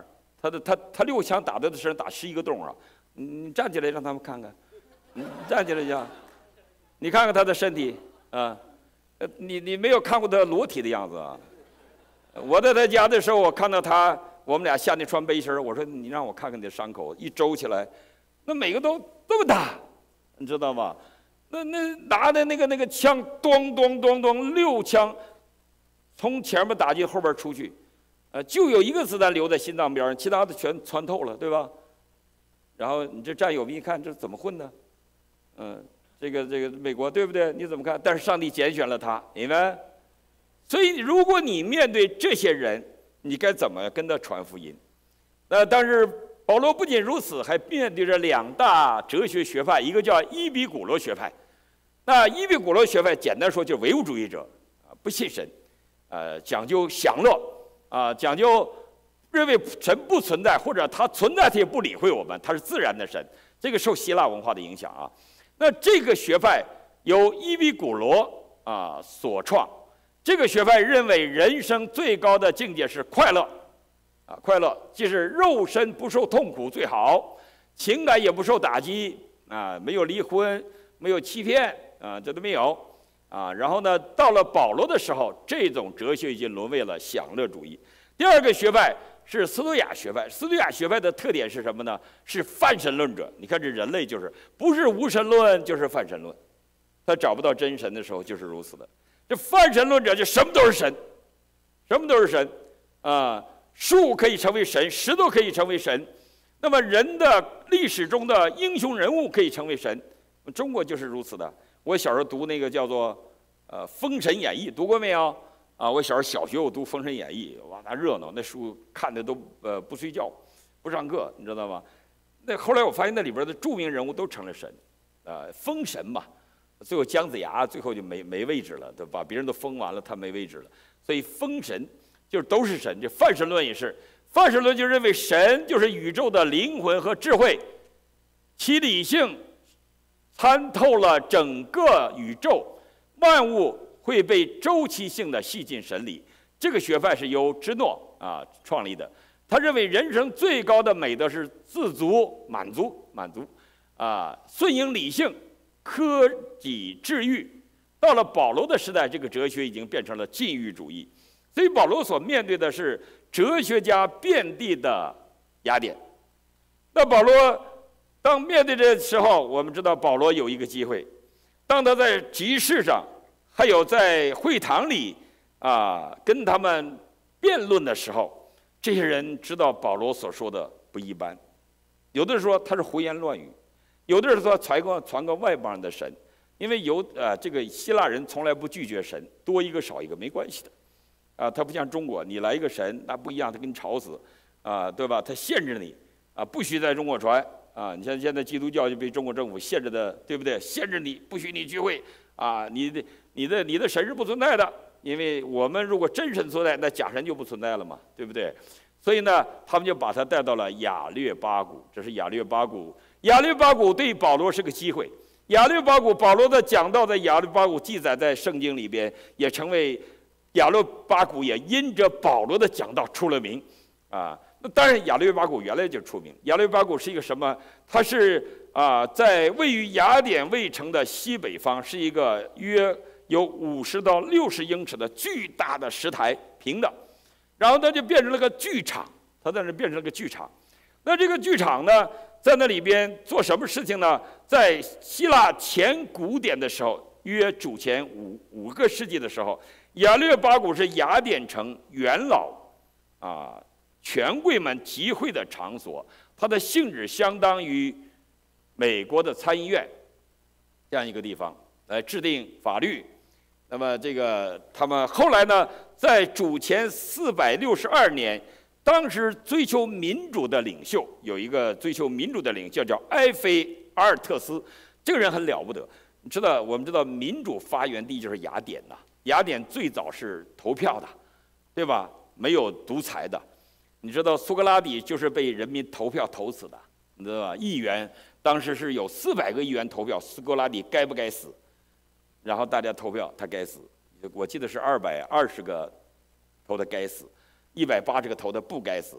他的他他六枪打在他身上打十一个洞啊！你站起来让他们看看，你站起来一下，你看看他的身体啊，呃，你你没有看过他裸体的样子啊？我在他家的时候，我看到他，我们俩下那穿背心，我说你让我看看你的伤口，一周起来，那每个都这么大，你知道吗？那那拿的那个那个枪，咚咚咚咚，六枪，从前面打进后边出去，呃，就有一个子弹留在心脏边上，其他的全穿透了，对吧？然后你这战友们一看，这怎么混呢？嗯，这个这个美国对不对？你怎么看？但是上帝拣选了他，明白？所以如果你面对这些人，你该怎么跟他传福音？那但是保罗不仅如此，还面对着两大哲学学派，一个叫伊比古罗学派。那伊比古罗学派简单说就是唯物主义者，啊，不信神，呃，讲究享乐，啊，讲究认为神不存在，或者他存在他也不理会我们，他是自然的神。这个受希腊文化的影响啊。那这个学派由伊比古罗啊所创，这个学派认为人生最高的境界是快乐。啊，快乐即是肉身不受痛苦最好，情感也不受打击啊，没有离婚，没有欺骗啊，这都没有啊。然后呢，到了保罗的时候，这种哲学已经沦为了享乐主义。第二个学派是斯多亚学派，斯多亚学派的特点是什么呢？是泛神论者。你看这人类就是不是无神论就是泛神论，他找不到真神的时候就是如此的。这泛神论者就什么都是神，什么都是神啊。树可以成为神，石头可以成为神，那么人的历史中的英雄人物可以成为神，中国就是如此的。我小时候读那个叫做呃《封神演义》，读过没有？啊，我小时候小学我读《封神演义》，哇，那热闹，那书看的都呃不睡觉，不上课，你知道吗？那后来我发现那里边的著名人物都成了神，呃，封神嘛，最后姜子牙最后就没没位置了，对吧？别人都封完了，他没位置了，所以封神。就是都是神，这泛神论也是，泛神论就认为神就是宇宙的灵魂和智慧，其理性参透了整个宇宙，万物会被周期性的吸进神里。这个学派是由芝诺啊创立的，他认为人生最高的美德是自足、满足、满足啊，顺应理性，科己治愈。到了保罗的时代，这个哲学已经变成了禁欲主义。所以保罗所面对的是哲学家遍地的雅典。那保罗当面对的时候，我们知道保罗有一个机会，当他在集市上，还有在会堂里啊跟他们辩论的时候，这些人知道保罗所说的不一般。有的人说他是胡言乱语，有的人说传个传个外邦人的神，因为有呃这个希腊人从来不拒绝神，多一个少一个没关系的。啊，他不像中国，你来一个神，那不一样，他给你吵死，啊，对吧？他限制你，啊，不许在中国传，啊，你像现在基督教就被中国政府限制的，对不对？限制你，不许你聚会，啊，你的、你的、你的神是不存在的，因为我们如果真神存在，那假神就不存在了嘛，对不对？所以呢，他们就把他带到了亚略巴谷，这是亚略巴谷。亚略巴谷对保罗是个机会，亚略巴谷，保罗的讲道在亚略巴谷记载在圣经里边，也成为。亚略巴谷也因着保罗的讲道出了名，啊，那当然亚略巴谷原来就出名。亚略巴谷是一个什么？它是啊，在位于雅典卫城的西北方，是一个约有五十到六十英尺的巨大的石台，平的，然后它就变成了个剧场，它在那变成了个剧场。那这个剧场呢，在那里边做什么事情呢？在希腊前古典的时候，约主前五五个世纪的时候。亚略巴谷是雅典城元老啊权贵们集会的场所，它的性质相当于美国的参议院这样一个地方，来制定法律。那么这个他们后来呢，在主前四百六十二年，当时追求民主的领袖有一个追求民主的领袖叫埃菲阿尔特斯，这个人很了不得。你知道，我们知道民主发源地就是雅典呐。雅典最早是投票的，对吧？没有独裁的。你知道苏格拉底就是被人民投票投死的，你知道吧？议员当时是有四百个议员投票，苏格拉底该不该死？然后大家投票，他该死。我记得是二百二十个投的该死，一百八十个投的不该死。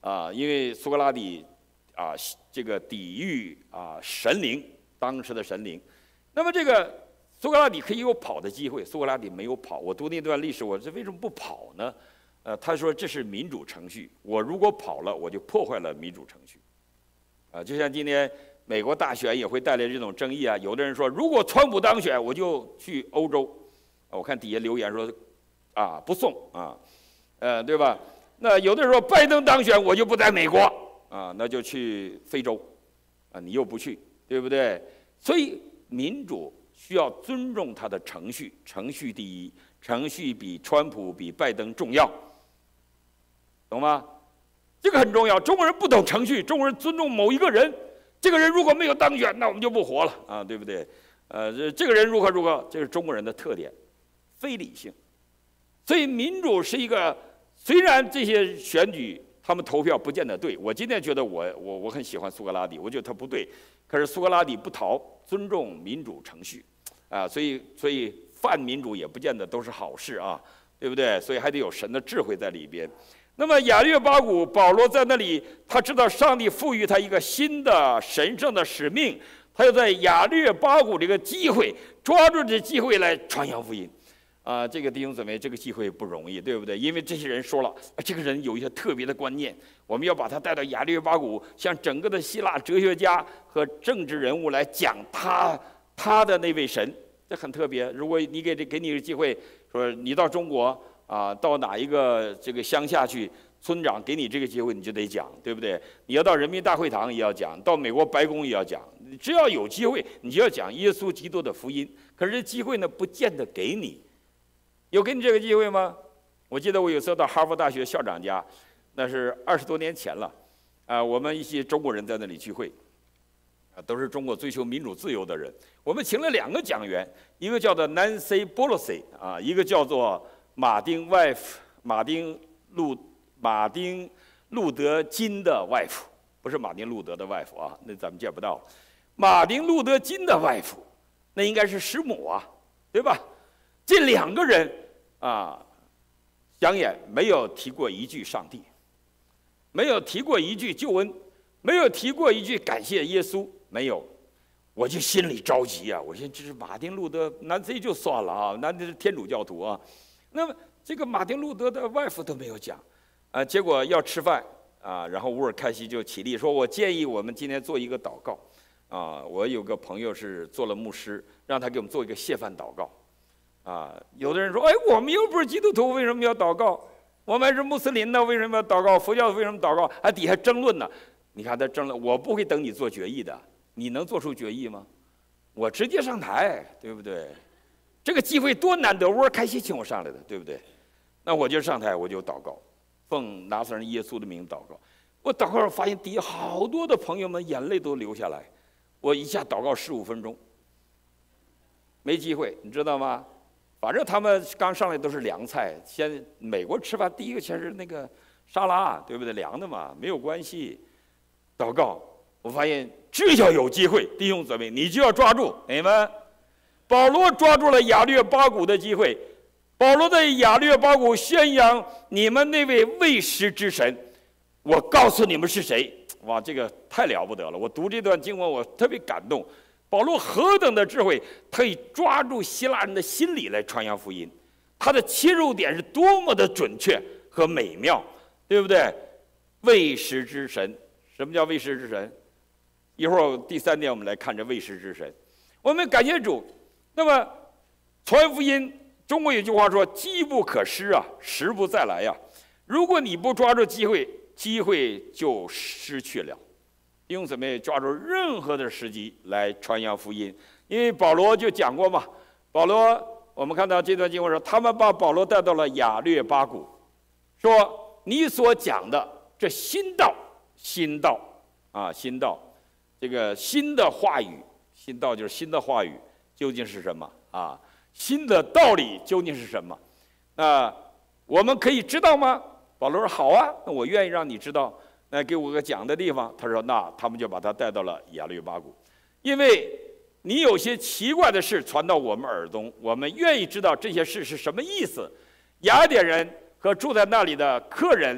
啊，因为苏格拉底啊这个抵御啊神灵，当时的神灵。那么这个苏格拉底可以有跑的机会，苏格拉底没有跑。我读那段历史，我这为什么不跑呢？呃，他说这是民主程序，我如果跑了，我就破坏了民主程序。啊，就像今天美国大选也会带来这种争议啊。有的人说，如果川普当选，我就去欧洲。啊，我看底下留言说，啊，不送啊，呃，对吧？那有的人说，拜登当选，我就不在美国啊，那就去非洲，啊，你又不去，对不对？所以民主需要尊重它的程序，程序第一，程序比川普比拜登重要。懂吗？这个很重要。中国人不懂程序，中国人尊重某一个人，这个人如果没有当选，那我们就不活了啊，对不对？呃，这这个人如何如何，这是中国人的特点，非理性。所以民主是一个，虽然这些选举他们投票不见得对，我今天觉得我我我很喜欢苏格拉底，我觉得他不对，可是苏格拉底不逃，尊重民主程序，啊，所以所以泛民主也不见得都是好事啊，对不对？所以还得有神的智慧在里边。那么亚略巴谷，保罗在那里，他知道上帝赋予他一个新的神圣的使命，他要在亚略巴谷这个机会，抓住这机会来传扬福音。啊，这个弟兄姊妹，这个机会不容易，对不对？因为这些人说了，这个人有一些特别的观念，我们要把他带到亚略巴谷，向整个的希腊哲学家和政治人物来讲他他的那位神，这很特别。如果你给这给你一个机会，说你到中国。啊，到哪一个这个乡下去，村长给你这个机会，你就得讲，对不对？你要到人民大会堂也要讲，到美国白宫也要讲，只要有机会，你就要讲耶稣基督的福音。可是这机会呢，不见得给你，有给你这个机会吗？我记得我有次到哈佛大学校长家，那是二十多年前了，啊，我们一些中国人在那里聚会，啊，都是中国追求民主自由的人。我们请了两个讲员，一个叫做 Nancy Pelosi 啊，一个叫做马丁外夫，马丁路马丁路德金的外父，不是马丁路德的外父啊，那咱们见不到。马丁路德金的外父，那应该是师母啊，对吧？这两个人啊，讲演没有提过一句上帝，没有提过一句救恩，没有提过一句感谢耶稣，没有。我就心里着急啊！我说这是马丁路德，那这就算了啊，那这是天主教徒啊。那么这个马丁路德的外父都没有讲，啊，结果要吃饭啊，然后乌尔开西就起立说：“我建议我们今天做一个祷告，啊，我有个朋友是做了牧师，让他给我们做一个谢饭祷告，啊，有的人说，哎，我们又不是基督徒，为什么要祷告？我们是穆斯林呢，为什么要祷告？佛教为什么祷告？还底下争论呢？你看他争论，我不会等你做决议的，你能做出决议吗？我直接上台，对不对？”这个机会多难得，乌尔开西请我上来的，对不对？那我就上台，我就祷告，奉拿撒勒人耶稣的名祷告。我祷告时发现底下好多的朋友们眼泪都流下来。我一下祷告十五分钟，没机会，你知道吗？反正他们刚上来都是凉菜，先美国吃饭第一个先是那个沙拉，对不对？凉的嘛，没有关系。祷告，我发现只要有机会，弟兄姊妹，你就要抓住，你们。保罗抓住了亚略巴谷的机会，保罗在亚略巴谷宣扬你们那位未识之神，我告诉你们是谁。哇，这个太了不得了！我读这段经文，我特别感动。保罗何等的智慧，可以抓住希腊人的心理来传扬福音，他的切入点是多么的准确和美妙，对不对？未识之神，什么叫未识之神？一会儿第三点我们来看这未识之神。我们感谢主。那么，传福音，中国有句话说：“机不可失啊，时不再来呀。”如果你不抓住机会，机会就失去了。弟兄姊妹，抓住任何的时机来传扬福音，因为保罗就讲过嘛。保罗，我们看到这段经文说，他们把保罗带到了亚略巴谷，说：“你所讲的这新道，新道啊，新道，这个新的话语，新道就是新的话语。”究竟是什么啊？新的道理究竟是什么？那我们可以知道吗？保罗说：“好啊，那我愿意让你知道。那给我个讲的地方。”他说：“那他们就把他带到了亚略巴谷，因为你有些奇怪的事传到我们耳中，我们愿意知道这些事是什么意思。”雅典人和住在那里的客人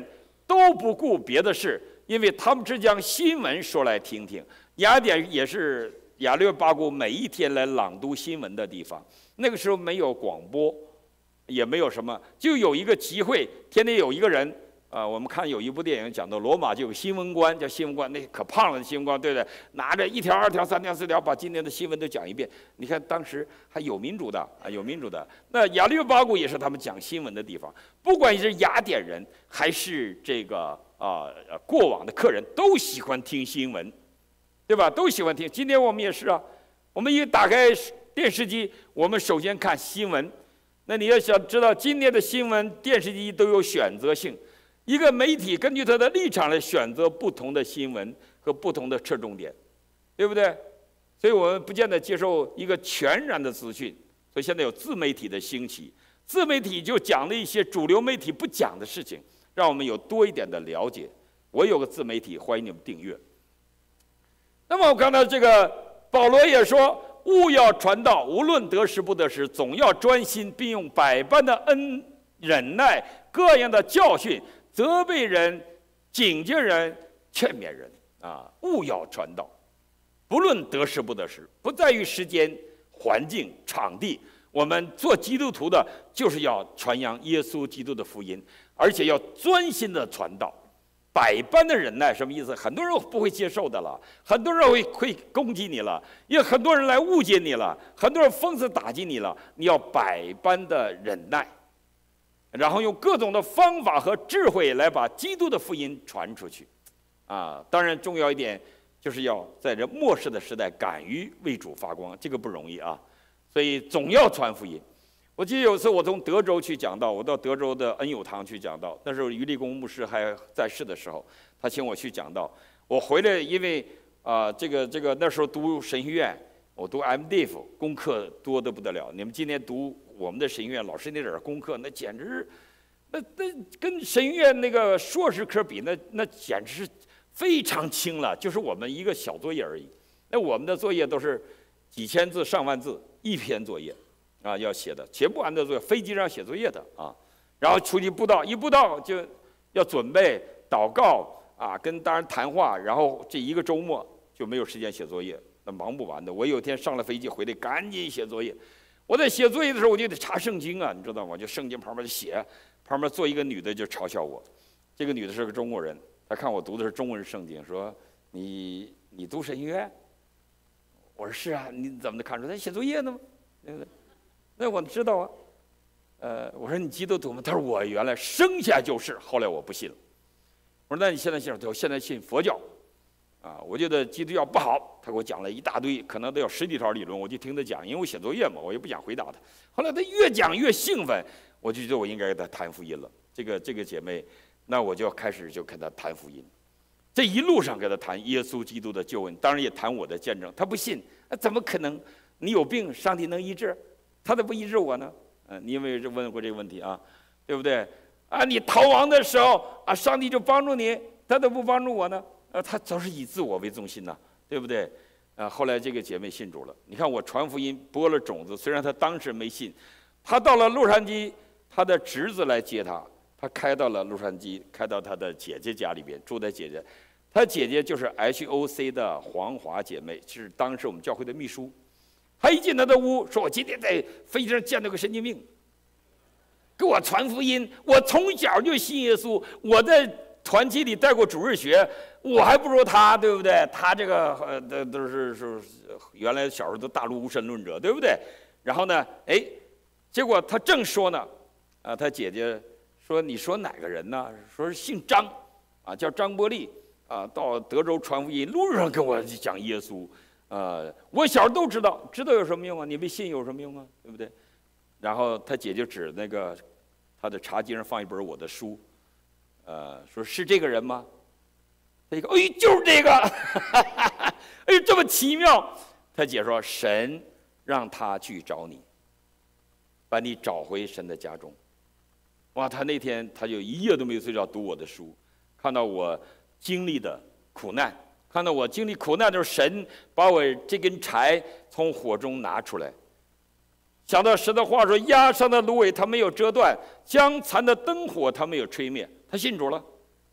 都不顾别的事，因为他们只将新闻说来听听。雅典也是亚略巴谷每一天来朗读新闻的地方。那个时候没有广播，也没有什么，就有一个集会，天天有一个人。啊、呃，我们看有一部电影讲到罗马就有个新闻官，叫新闻官，那可胖了的新闻官，对不对？拿着一条、二条、三条、四条，把今天的新闻都讲一遍。你看当时还有民主的啊，有民主的。那亚略巴谷也是他们讲新闻的地方。不管是雅典人还是这个啊、呃、过往的客人，都喜欢听新闻，对吧？都喜欢听。今天我们也是啊，我们一打开电视机，我们首先看新闻。那你要想知道今天的新闻，电视机都有选择性。一个媒体根据他的立场来选择不同的新闻和不同的侧重点，对不对？所以我们不见得接受一个全然的资讯。所以现在有自媒体的兴起，自媒体就讲了一些主流媒体不讲的事情，让我们有多一点的了解。我有个自媒体，欢迎你们订阅。那么我刚才这个保罗也说，务要传道，无论得时不得时，总要专心，并用百般的恩忍耐，各样的教训。责备人、警戒人、劝勉人啊，务要传道，不论得时不得时，不在于时间、环境、场地。我们做基督徒的，就是要传扬耶稣基督的福音，而且要专心的传道。百般的忍耐什么意思？很多人不会接受的了，很多人会会攻击你了，也很多人来误解你了，很多人讽刺打击你了。你要百般的忍耐。然后用各种的方法和智慧来把基督的福音传出去，啊，当然重要一点就是要在这末世的时代敢于为主发光，这个不容易啊，所以总要传福音。我记得有一次我从德州去讲道，我到德州的恩友堂去讲道，那时候余立功牧师还在世的时候，他请我去讲道。我回来，因为啊、呃，这个这个那时候读神学院，我读 M Div， 功课多得不得了。你们今天读我们的神学院老师那点功课，那简直，那那跟神学院那个硕士科比，那那简直是非常轻了，就是我们一个小作业而已。那我们的作业都是几千字、上万字一篇作业啊，要写的，写不完的作业，飞机上写作业的啊。然后出去布道，一布道就要准备祷告啊，跟当人谈话，然后这一个周末就没有时间写作业，那忙不完的。我有一天上了飞机回来，赶紧写作业。我在写作业的时候，我就得查圣经啊，你知道吗？就圣经旁边就写，旁边坐一个女的就嘲笑我。这个女的是个中国人，她看我读的是中文圣经，说你你读神学院？我说是啊，你怎么能看出来？写作业呢吗？对不对？那我知道啊。呃，我说你基督徒吗？他说我原来生下就是，后来我不信了。我说那你现在信什么？我现在信佛教。啊，我觉得基督教不好，他给我讲了一大堆，可能都有十几条理论，我就听他讲，因为我写作业嘛，我也不想回答他。后来他越讲越兴奋，我就觉得我应该给他谈福音了。这个这个姐妹，那我就开始就跟他谈福音，这一路上给他谈耶稣基督的救恩，当然也谈我的见证。他不信，那怎么可能？你有病，上帝能医治，他怎么不医治我呢？嗯，你有没有问过这个问题啊？对不对？啊，你逃亡的时候啊，上帝就帮助你，他怎么不帮助我呢？呃，他总是以自我为中心呐、啊，对不对？啊，后来这个姐妹信主了。你看我传福音播了种子，虽然她当时没信，她到了洛杉矶，她的侄子来接她，她开到了洛杉矶，开到她的姐姐家里边，住在姐姐。她姐姐就是 H O C 的黄华姐妹，是当时我们教会的秘书。她一进她的屋，说我今天在飞机上见到个神经病，给我传福音。我从小就信耶稣，我在团体里带过主日学。我还不如他，对不对？他这个呃，都都是是原来小时候都大陆无神论者，对不对？然后呢，哎，结果他正说呢，啊，他姐姐说：“你说哪个人呢？说是姓张，啊，叫张伯利，啊，到德州传福音，路上跟我讲耶稣，呃，我小时候都知道，知道有什么用啊？你没信有什么用啊？对不对？”然后他姐姐指那个他的茶几上放一本我的书，呃，说是这个人吗？他一个，哎，就是这个，哎，这么奇妙。他姐说，神让他去找你，把你找回神的家中。哇，他那天他就一夜都没有睡觉读我的书，看到我经历的苦难，看到我经历苦难的时候，神把我这根柴从火中拿出来。想到神的话说，压伤的芦苇他没有折断，将残的灯火他没有吹灭，他信主了。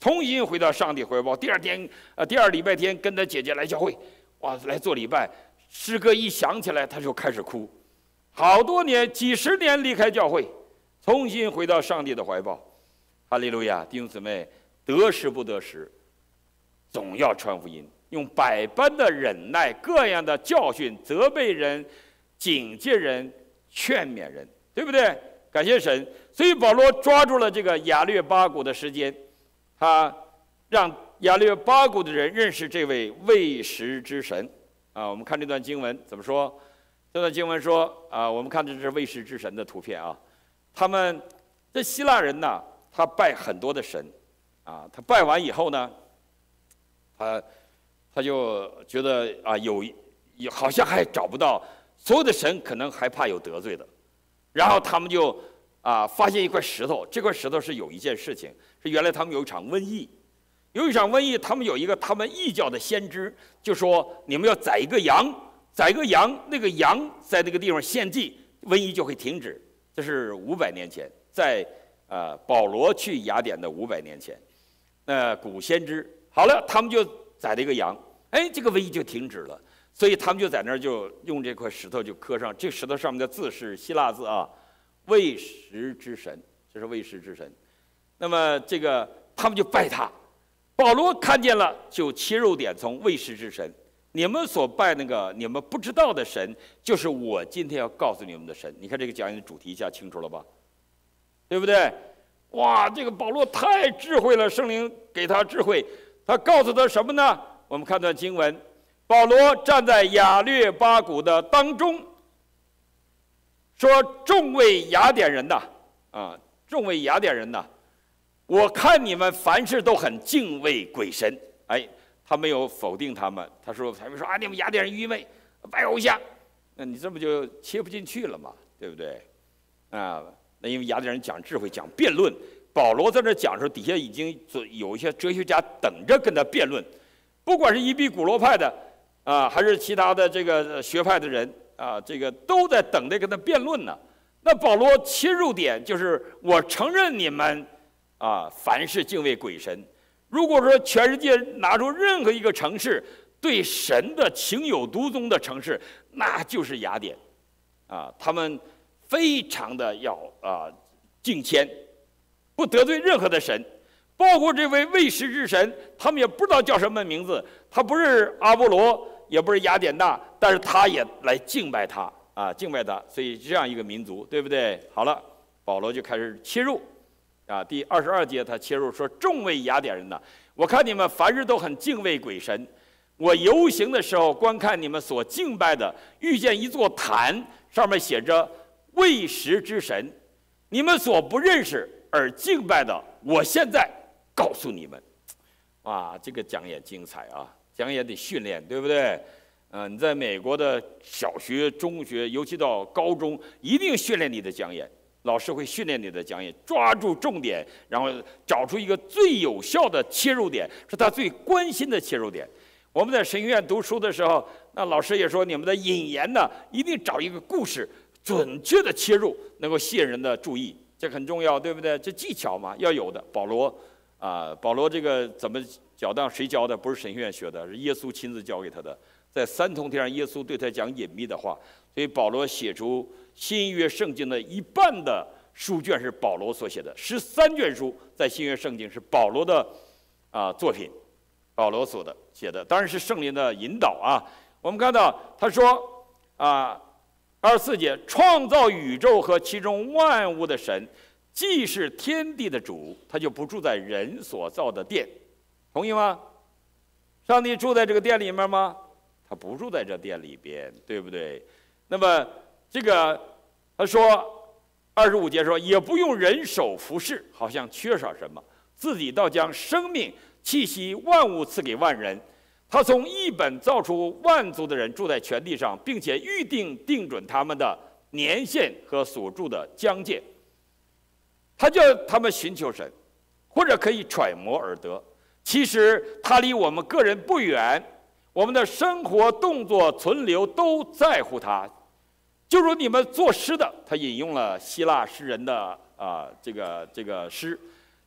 重新回到上帝怀抱。第二天，呃，第二礼拜天跟他姐姐来教会，哇，来做礼拜，诗歌一响起来，他就开始哭。好多年，几十年离开教会，重新回到上帝的怀抱。哈利路亚，弟兄姊妹，得时不得时，总要传福音，用百般的忍耐，各样的教训，责备人，警戒人，劝勉人，对不对？感谢神。所以保罗抓住了这个亚略巴谷的时间，他让亚略巴谷的人认识这位未识之神。啊，我们看这段经文怎么说？这段经文说啊，我们看的是未识之神的图片啊。他们这希腊人呢，他拜很多的神，啊，他拜完以后呢，他他就觉得啊，有有好像还找不到，所有的神可能还怕有得罪的，然后他们就啊发现一块石头，这块石头是有一件事情，是原来他们有一场瘟疫，有一场瘟疫，他们有一个他们异教的先知就说，你们要宰一个羊，宰一个羊，那个羊在那个地方献祭，瘟疫就会停止。这是五百年前，在呃保罗去雅典的五百年前，那古先知好了，他们就宰了一个羊，哎，这个瘟疫就停止了。所以他们就在那儿就用这块石头就刻上，这石头上面的字是希腊字啊，未识之神，这是未识之神。那么这个他们就拜他，保罗看见了，就切入点从未识之神。你们所拜那个你们不知道的神，就是我今天要告诉你们的神。你看这个讲演的主题一下清楚了吧？对不对？哇，这个保罗太智慧了，圣灵给他智慧，他告诉他什么呢？我们看段经文，保罗站在亚略巴谷的当中，说：“众位雅典人呐，啊，众位雅典人呐，我看你们凡事都很敬畏鬼神。”哎。他没有否定他们，他说：“他们说啊，你们雅典人愚昧，拜偶像，那你这不就切不进去了嘛，对不对？啊，那因为雅典人讲智慧，讲辩论，保罗在这讲的时候，底下已经有一些哲学家等着跟他辩论，不管是伊壁古罗派的啊，还是其他的这个学派的人啊，这个都在等着跟他辩论呢。那保罗切入点就是，我承认你们啊，凡是敬畏鬼神。”如果说全世界拿出任何一个城市对神的情有独钟的城市，那就是雅典，啊，他们非常的要啊敬虔，不得罪任何的神，包括这位未识之神，他们也不知道叫什么名字，他不是阿波罗，也不是雅典娜，但是他也来敬拜他啊，敬拜他，所以这样一个民族，对不对？好了，保罗就开始切入。啊，第二十二节他切入说：“众位雅典人呐，我看你们凡事都很敬畏鬼神。我游行的时候，观看你们所敬拜的，遇见一座坛，上面写着未识之神。你们所不认识而敬拜的，我现在告诉你们。”哇，这个讲演精彩啊！讲演得训练，对不对？嗯、呃，你在美国的小学、中学，尤其到高中，一定训练你的讲演。老师会训练你的讲演，抓住重点，然后找出一个最有效的切入点，是他最关心的切入点。我们在神学院读书的时候，那老师也说，你们的引言呢，一定找一个故事，准确的切入，能够吸引人的注意，这很重要，对不对？这技巧嘛，要有的。保罗啊，保罗这个怎么讲当谁教的？不是神学院学的，是耶稣亲自教给他的。在三重天上，耶稣对他讲隐秘的话，所以保罗写出新约圣经的一半的书卷是保罗所写的，十三卷书在新约圣经是保罗的啊作品，保罗所的写的，当然是圣灵的引导啊。我们看到他说啊，二十四节，创造宇宙和其中万物的神，既是天地的主，他就不住在人所造的殿，同意吗？上帝住在这个殿里面吗？他不住在这殿里边，对不对？那么这个他说二十五节说，也不用人手服侍，好像缺少什么，自己倒将生命气息万物赐给万人。他从一本造出万族的人住在全地上，并且预定定准他们的年限和所住的疆界。他叫他们寻求神，或者可以揣摩而得。其实他离我们个人不远。我们的生活、动作、存留都在乎他，就如你们作诗的，他引用了希腊诗人的啊、呃、这个这个诗，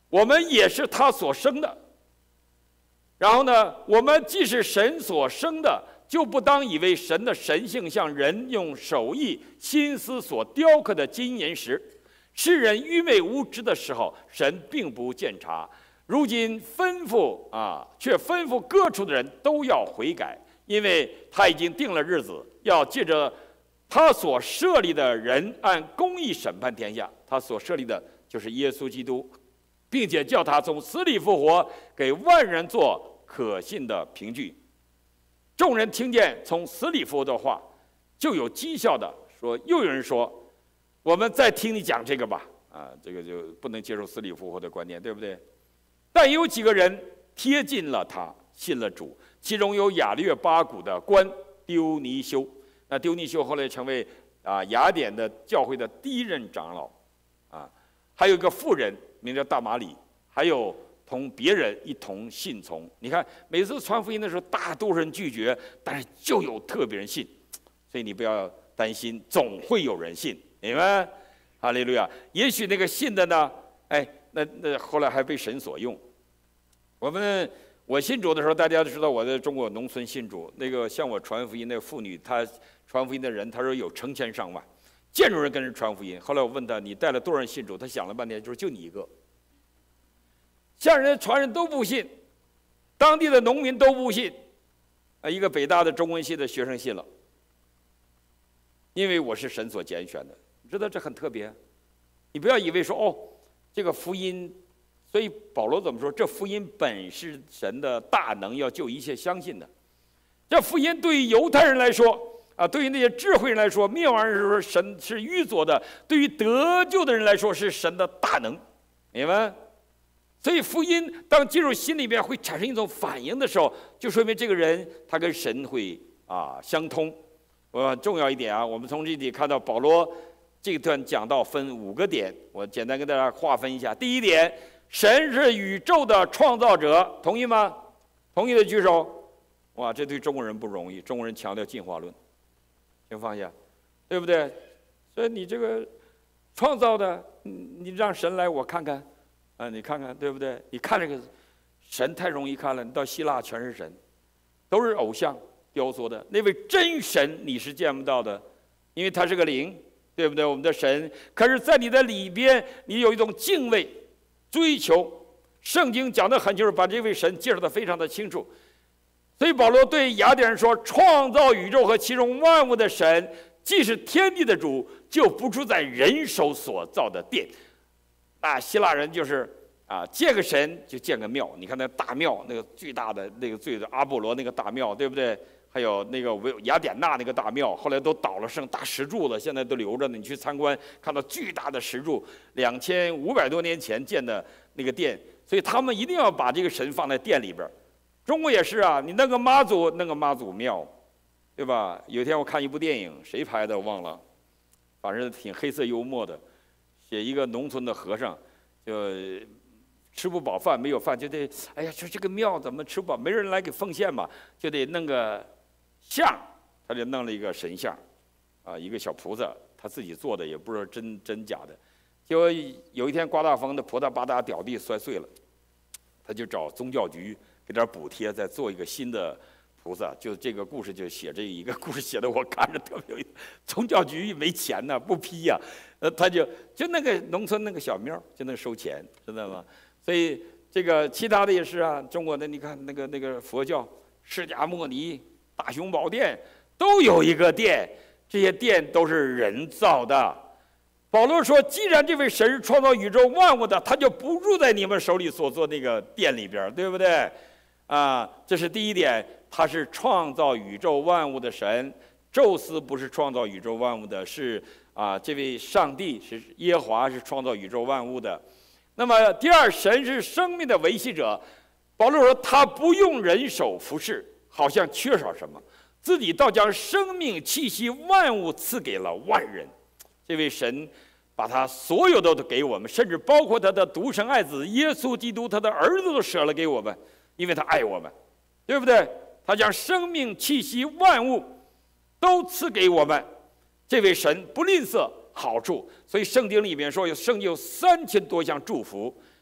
我们也是他所生的。然后呢，我们既是神所生的，就不当以为神的神性像人用手艺心思所雕刻的金银石。世人愚昧无知的时候，神并不鉴察。如今吩咐啊，却吩咐各处的人都要悔改，因为他已经定了日子，要借着他所设立的人按公义审判天下。他所设立的就是耶稣基督，并且叫他从死里复活，给万人做可信的凭据。众人听见从死里复活的话，就有讥笑的说，又有人说，我们再听你讲这个吧。啊，这个就不能接受死里复活的观念，对不对？但有几个人贴近了他，信了主，其中有亚略巴谷的官丢尼修。那丢尼修后来成为啊雅典的教会的第一任长老，啊，还有一个妇人名叫大马里，还有同别人一同信从。你看每次传福音的时候，大多数人拒绝，但是就有特别人信，所以你不要担心，总会有人信，明白？哈利路亚！也许那个信的呢，哎，那那后来还被神所用。我们我信主的时候，大家都知道我在中国农村信主。那个向我传福音那个妇女，她传福音的人，她说有成千上万，见着人跟人传福音。后来我问她，你带了多少人信主？她想了半天，就是就你一个。向人传人都不信，当地的农民都不信，啊，一个北大的中文系的学生信了，因为我是神所拣选的。你知道这很特别，你不要以为说哦，这个福音。所以保罗怎么说？这福音本是神的大能，要救一切相信的。这福音对于犹太人来说啊，对于那些智慧人来说，灭亡人来说神是愚拙的；对于得救的人来说是神的大能，明白吗？所以福音当进入心里面会产生一种反应的时候，就说明这个人他跟神会啊相通。呃，重要一点啊，我们从这里看到保罗这段讲到分五个点，我简单跟大家划分一下。第一点。神是宇宙的创造者，同意吗？同意的举手。哇，这对中国人不容易，中国人强调进化论，请放下，对不对？所以你这个创造的，你让神来，我看看，啊，你看看，对不对？你看这个神太容易看了，你到希腊全是神，都是偶像雕塑的，那位真神你是见不到的，因为他是个灵，对不对？我们的神，可是在你的里边，你有一种敬畏。追求，圣经讲得很清楚，把这位神介绍得非常的清楚。所以保罗对雅典人说：“创造宇宙和其中万物的神，既是天地的主，就不住在人手所造的殿。”那希腊人就是啊，建个神就建个庙。你看那大庙，那个巨大的那个最阿波罗那个大庙，对不对？还有那个雅典娜那个大庙，后来都倒了，剩大石柱子，现在都留着呢。你去参观，看到巨大的石柱，两千五百多年前建的那个殿，所以他们一定要把这个神放在殿里边。中国也是啊，你弄个妈祖，弄个妈祖庙，对吧？有一天我看一部电影，谁拍的我忘了，反正挺黑色幽默的，写一个农村的和尚，就吃不饱饭，没有饭就得，哎呀，说这个庙怎么吃不饱，没人来给奉献嘛，就得弄个。像，他就弄了一个神像，啊，一个小菩萨，他自己做的，也不知道真真假的。结果有一天刮大风，那菩萨吧嗒掉地摔碎了，他就找宗教局给点补贴，再做一个新的菩萨。就这个故事就写这一个故事，写的我看着特别有意思。宗教局没钱呢，不批呀、啊，呃，他就就那个农村那个小庙，就那收钱，知道吗？所以这个其他的也是啊，中国的你看那个那个佛教释迦牟尼。大雄宝殿都有一个殿，这些殿都是人造的。保罗说：“既然这位神是创造宇宙万物的，他就不住在你们手里所做那个殿里边，对不对？啊，这是第一点，他是创造宇宙万物的神。宙斯不是创造宇宙万物的，是啊，这位上帝是耶和华，是创造宇宙万物的。那么第二，神是生命的维系者。保罗说，他不用人手服侍。”好像缺少什么，自己倒将生命气息万物赐给了万人。这位神把他所有的都给我们，甚至包括他的独生爱子耶稣基督，他的儿子都舍了给我们，因为他爱我们，对不对？他将生命气息万物都赐给我们。这位神不吝啬好处，所以圣经里面说有圣经有三千多项祝福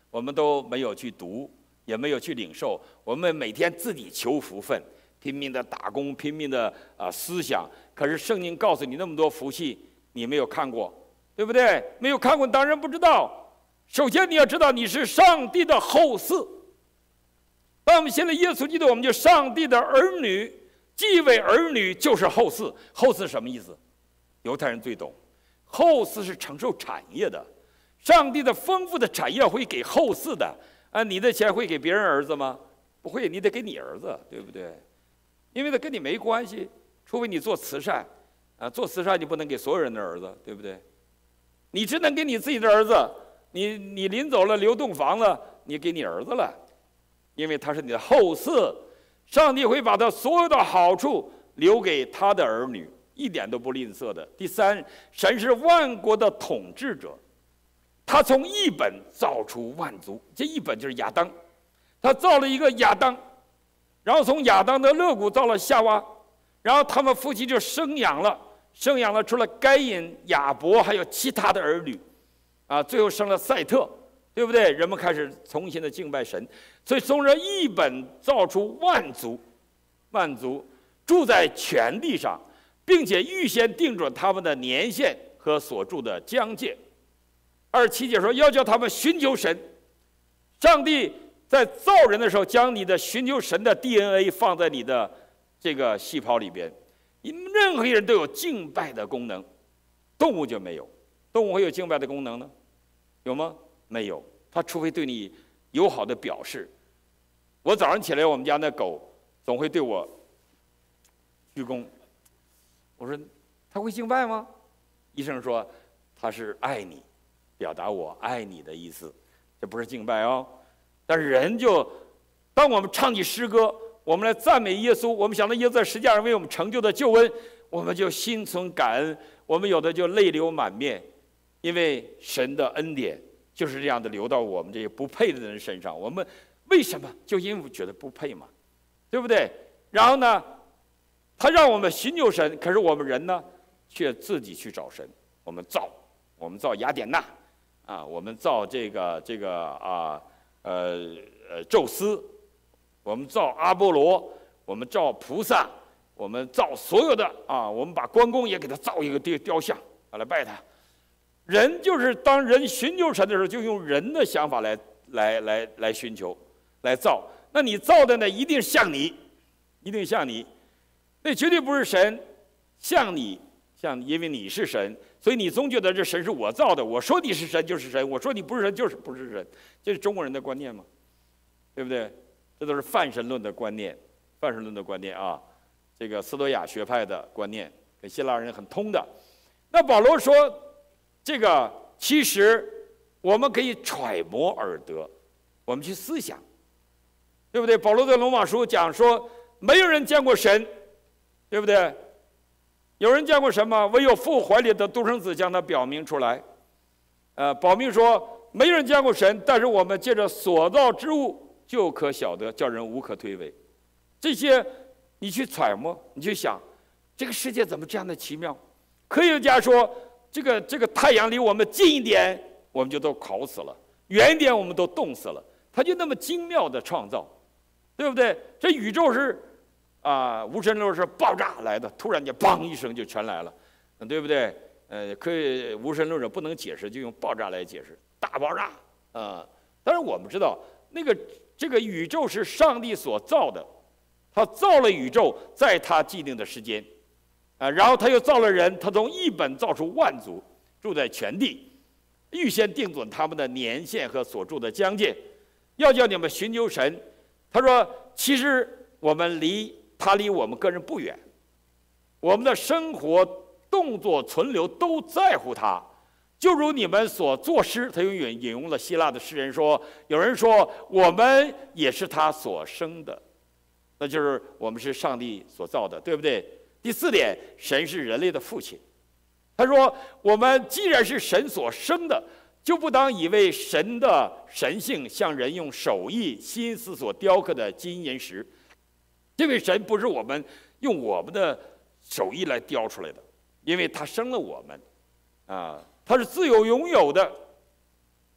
我们都没有去读，也没有去领受，我们每天自己求福分，拼命的打工，拼命的啊、呃、思想。可是圣经告诉你那么多福气，你没有看过，对不对？没有看过，当然不知道。首先你要知道你是上帝的后嗣。当我们现在耶稣基督，我们就上帝的儿女，既为儿女就是后嗣。后嗣什么意思？犹太人最懂，后嗣是承受产业的。上帝的丰富的产业会给后嗣的啊！你的钱会给别人儿子吗？不会，你得给你儿子，对不对？因为它跟你没关系，除非你做慈善啊，做慈善你不能给所有人的儿子，对不对？你只能给你自己的儿子。你你临走了留栋房子，你给你儿子了，因为他是你的后嗣，上帝会把他所有的好处留给他的儿女，一点都不吝啬的。第三，神是万国的统治者，他从一本造出万族，这一本就是亚当，他造了一个亚当，然后从亚当的肋骨造了夏娃，然后他们夫妻就生养了，生养了除了该隐、亚伯，还有其他的儿女。啊，最后生了赛特，对不对？人们开始重新的敬拜神，所以从这一本造出万族，万族住在全地上，并且预先定准他们的年限和所住的疆界。二十七节说要叫他们寻求神，上帝在造人的时候，将你的寻求神的 D N A 放在你的这个细胞里边，任何一人都有敬拜的功能，动物就没有。动物会有敬拜的功能呢？有吗？没有。它除非对你友好的表示。我早上起来，我们家那狗总会对我鞠躬。我说：“它会敬拜吗？”医生说：“它是爱你，表达我爱你的意思，这不是敬拜哦。”但是人就，当我们唱起诗歌，我们来赞美耶稣，我们想到耶稣在十字架上为我们成就的救恩，我们就心存感恩，我们有的就泪流满面。因为神的恩典就是这样的流到我们这些不配的人身上，我们为什么？就因为我觉得不配嘛，对不对？然后呢，他让我们寻求神，可是我们人呢，却自己去找神。我们造，我们造雅典娜，啊，我们造这个这个啊呃呃宙斯，我们造阿波罗，我们造菩萨，我们造所有的啊，我们把关公也给他造一个雕雕像，啊来拜他。人就是当人寻求神的时候，就用人的想法来来来来寻求，来造。那你造的呢，一定像你，一定像你，那绝对不是神，像你，像因为你是神，所以你总觉得这神是我造的。我说你是神就是神，我说你不是神就是不是神，这是中国人的观念嘛，对不对？这都是泛神论的观念，泛神论的观念啊，这个斯多亚学派的观念，跟希腊人很通的。那保罗说。这个其实我们可以揣摩而得，我们去思想，对不对？保罗在罗马书讲说，没有人见过神，对不对？有人见过神吗？唯有父怀里的独生子将他表明出来。呃，保明说，没有人见过神，但是我们借着所造之物就可晓得，叫人无可推诿。这些你去揣摩，你去想，这个世界怎么这样的奇妙？科学家说。这个这个太阳离我们近一点，我们就都烤死了；远一点，我们都冻死了。它就那么精妙的创造，对不对？这宇宙是啊，无神论是爆炸来的，突然间砰一声就全来了，对不对？呃，可以无神论者不能解释，就用爆炸来解释，大爆炸啊、呃！当然我们知道，那个这个宇宙是上帝所造的，他造了宇宙，在他既定的时间。啊，然后他又造了人，他从一本造出万族，住在全地，预先定准他们的年限和所住的疆界，要叫你们寻求神。他说，其实我们离他离我们个人不远，我们的生活、动作、存留都在乎他。就如你们所作诗，他又引引用了希腊的诗人说，有人说我们也是他所生的，那就是我们是上帝所造的，对不对？第四点，神是人类的父亲。他说：“我们既然是神所生的，就不当以为神的神性像人用手艺、心思所雕刻的金银石，因为神不是我们用我们的手艺来雕出来的，因为他生了我们，啊，他是自有永有的，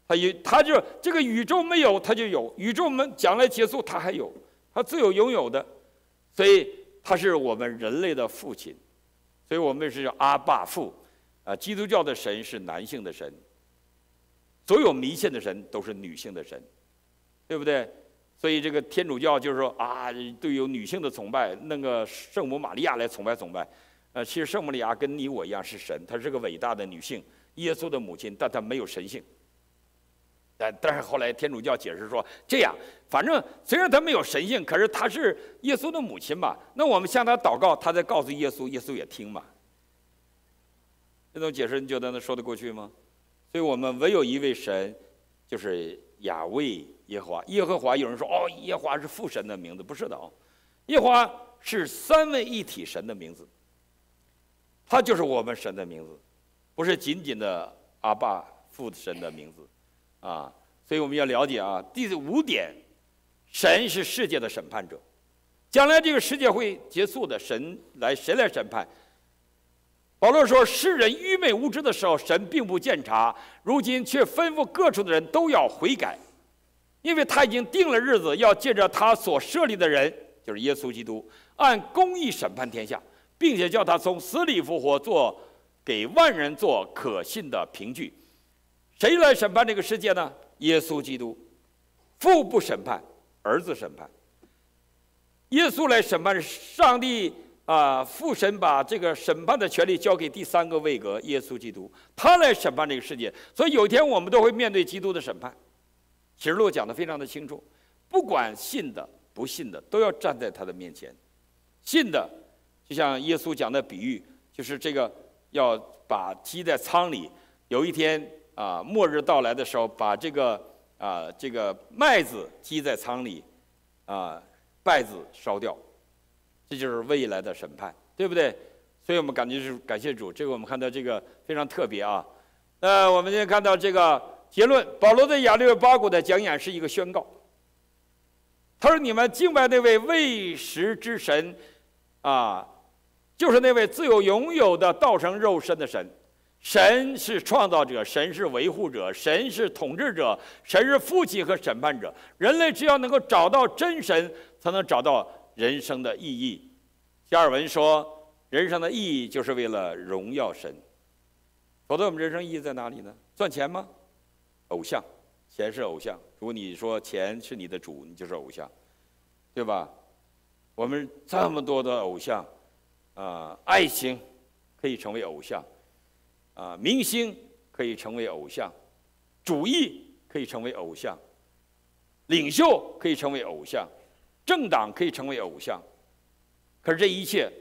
他有，他就这个宇宙没有，他就有；宇宙们将来结束，他还有，他自有拥有的。所以他是我们人类的父亲，所以我们是叫阿爸父。啊，基督教的神是男性的神，所有迷信的神都是女性的神，对不对？所以这个天主教就是说啊，对有女性的崇拜，弄个圣母玛利亚来崇拜崇拜。呃，其实圣母玛利亚跟你我一样是神，她是个伟大的女性，耶稣的母亲，但她没有神性。但但是后来天主教解释说，这样，反正虽然她没有神性，可是她是耶稣的母亲嘛，那我们向她祷告，她再告诉耶稣，耶稣也听嘛。这种解释你觉得能说得过去吗？所以我们唯有一位神，就是雅卫耶和华。耶和华有人说哦，耶和华是父神的名字，不是的哦，耶和华是三位一体神的名字，他就是我们神的名字，不是仅仅的阿爸父神的名字啊。所以我们要了解啊，第五点，神是世界的审判者，将来这个世界会结束的，神来谁来审判？保罗说，世人愚昧无知的时候，神并不鉴察，如今却吩咐各处的人都要悔改，因为他已经定了日子，要借着他所设立的人，就是耶稣基督，按公义审判天下，并且叫他从死里复活，做给万人做可信的凭据。谁来审判这个世界呢？耶稣基督。父不审判，儿子审判。耶稣来审判，上帝啊，父神把这个审判的权利交给第三个位格耶稣基督，他来审判这个世界。所以有一天我们都会面对基督的审判。启示录讲得非常的清楚，不管信的不信的，都要站在他的面前。信的，就像耶稣讲的比喻，就是这个要把鸡在仓里，有一天啊，末日到来的时候，把这个啊这个麦子积在仓里，啊稗子烧掉。这就是未来的审判，对不对？所以我们感觉是感谢主，这个我们看到这个非常特别啊。那我们现在看到这个结论，保罗在亚略巴谷的讲演是一个宣告。他说：“你们敬拜那位未识之神，啊，就是那位自有永有的道成肉身的神。神是创造者，神是维护者，神是统治者，神是父亲和审判者。人类只要能够找到真神，才能找到人生的意义。加尔文说，人生的意义就是为了荣耀神。否则我们人生意义在哪里呢？赚钱吗？偶像，钱是偶像。如果你说钱是你的主，你就是偶像，对吧？我们这么多的偶像，啊、呃，爱情可以成为偶像，啊、呃，明星可以成为偶像，主义可以成为偶像，领袖可以成为偶像。政党可以成为偶像，可是这一切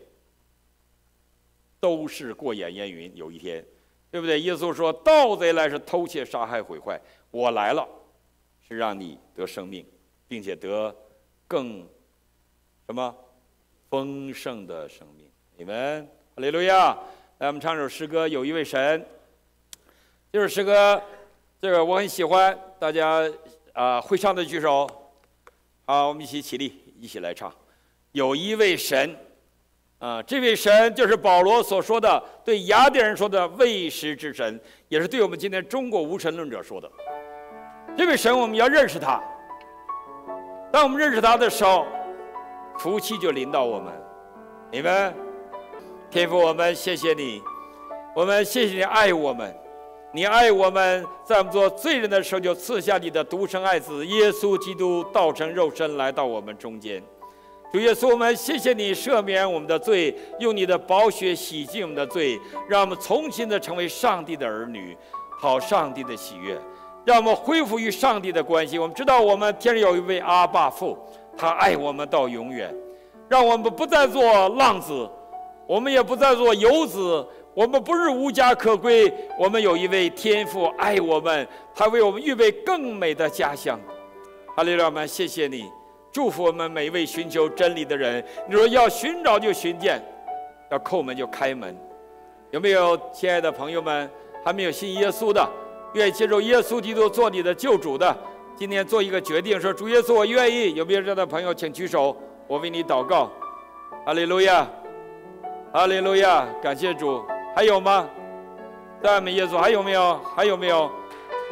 都是过眼烟云，有一天，对不对？耶稣说：“盗贼来是偷窃、杀害、毁坏，我来了，是让你得生命，并且得更什么丰盛的生命。”你们，哈利路亚！来，我们唱首诗歌，有一位神。这首诗歌，这个我很喜欢，大家啊、呃、会唱的举手。好，我们一起起立，一起来唱。有一位神，啊，这位神就是保罗所说的，对雅典人说的未识之神，也是对我们今天中国无神论者说的。这位神，我们要认识他。当我们认识他的时候，福气就临到我们。你们，天父，我们谢谢你，我们谢谢你爱我们。你爱我们，在我们做罪人的时候，就赐下你的独生爱子耶稣基督，道成肉身来到我们中间。主耶稣，我们谢谢你赦免我们的罪，用你的宝血洗净我们的罪，让我们重新的成为上帝的儿女，讨上帝的喜悦，让我们恢复与上帝的关系。我们知道我们天上有一位阿爸父，他爱我们到永远，让我们不再做浪子，我们也不再做游子。我们不是无家可归，我们有一位天父爱我们，他为我们预备更美的家乡。哈利路亚！我们谢谢你，祝福我们每一位寻求真理的人。你说要寻找就寻见，要叩门就开门。有没有亲爱的朋友们还没有信耶稣的，愿意接受耶稣基督做你的救主的？今天做一个决定，说主耶稣，我愿意。有没有这样的朋友，请举手，我为你祷告。哈利路亚，哈利路亚，感谢主。还有吗？赞美耶稣！还有没有？还有没有？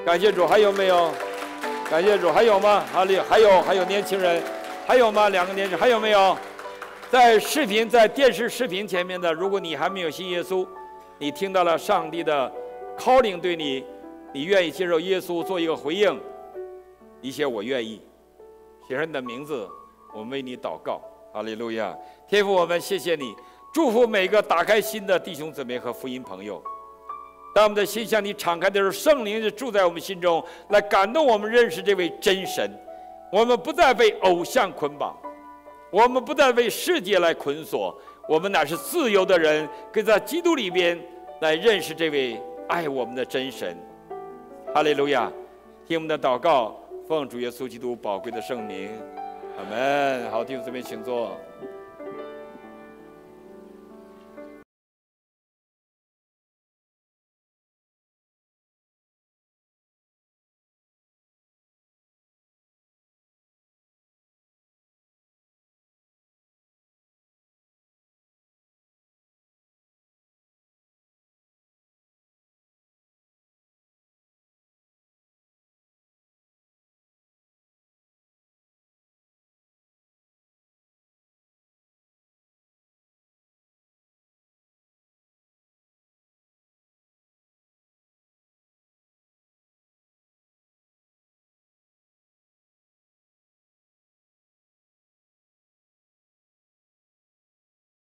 感谢主，还有没有？感谢主，还有吗？还有还有还有年轻人，还有吗？两个年轻人还有没有？在视频在电视视频前面的，如果你还没有信耶稣，你听到了上帝的 calling 对你，你愿意接受耶稣做一个回应，你写我愿意，写上你的名字，我们为你祷告。哈利路亚！天父，我们谢谢你，祝福每个打开心的弟兄姊妹和福音朋友。当我们的心向你敞开的时候，圣灵就住在我们心中，来感动我们认识这位真神。我们不再被偶像捆绑，我们不再为世界来捆锁，我们乃是自由的人，可以在基督里边来认识这位爱我们的真神。哈利路亚！听我们的祷告，奉主耶稣基督宝贵的圣名，阿门。好，弟兄姊妹，请坐。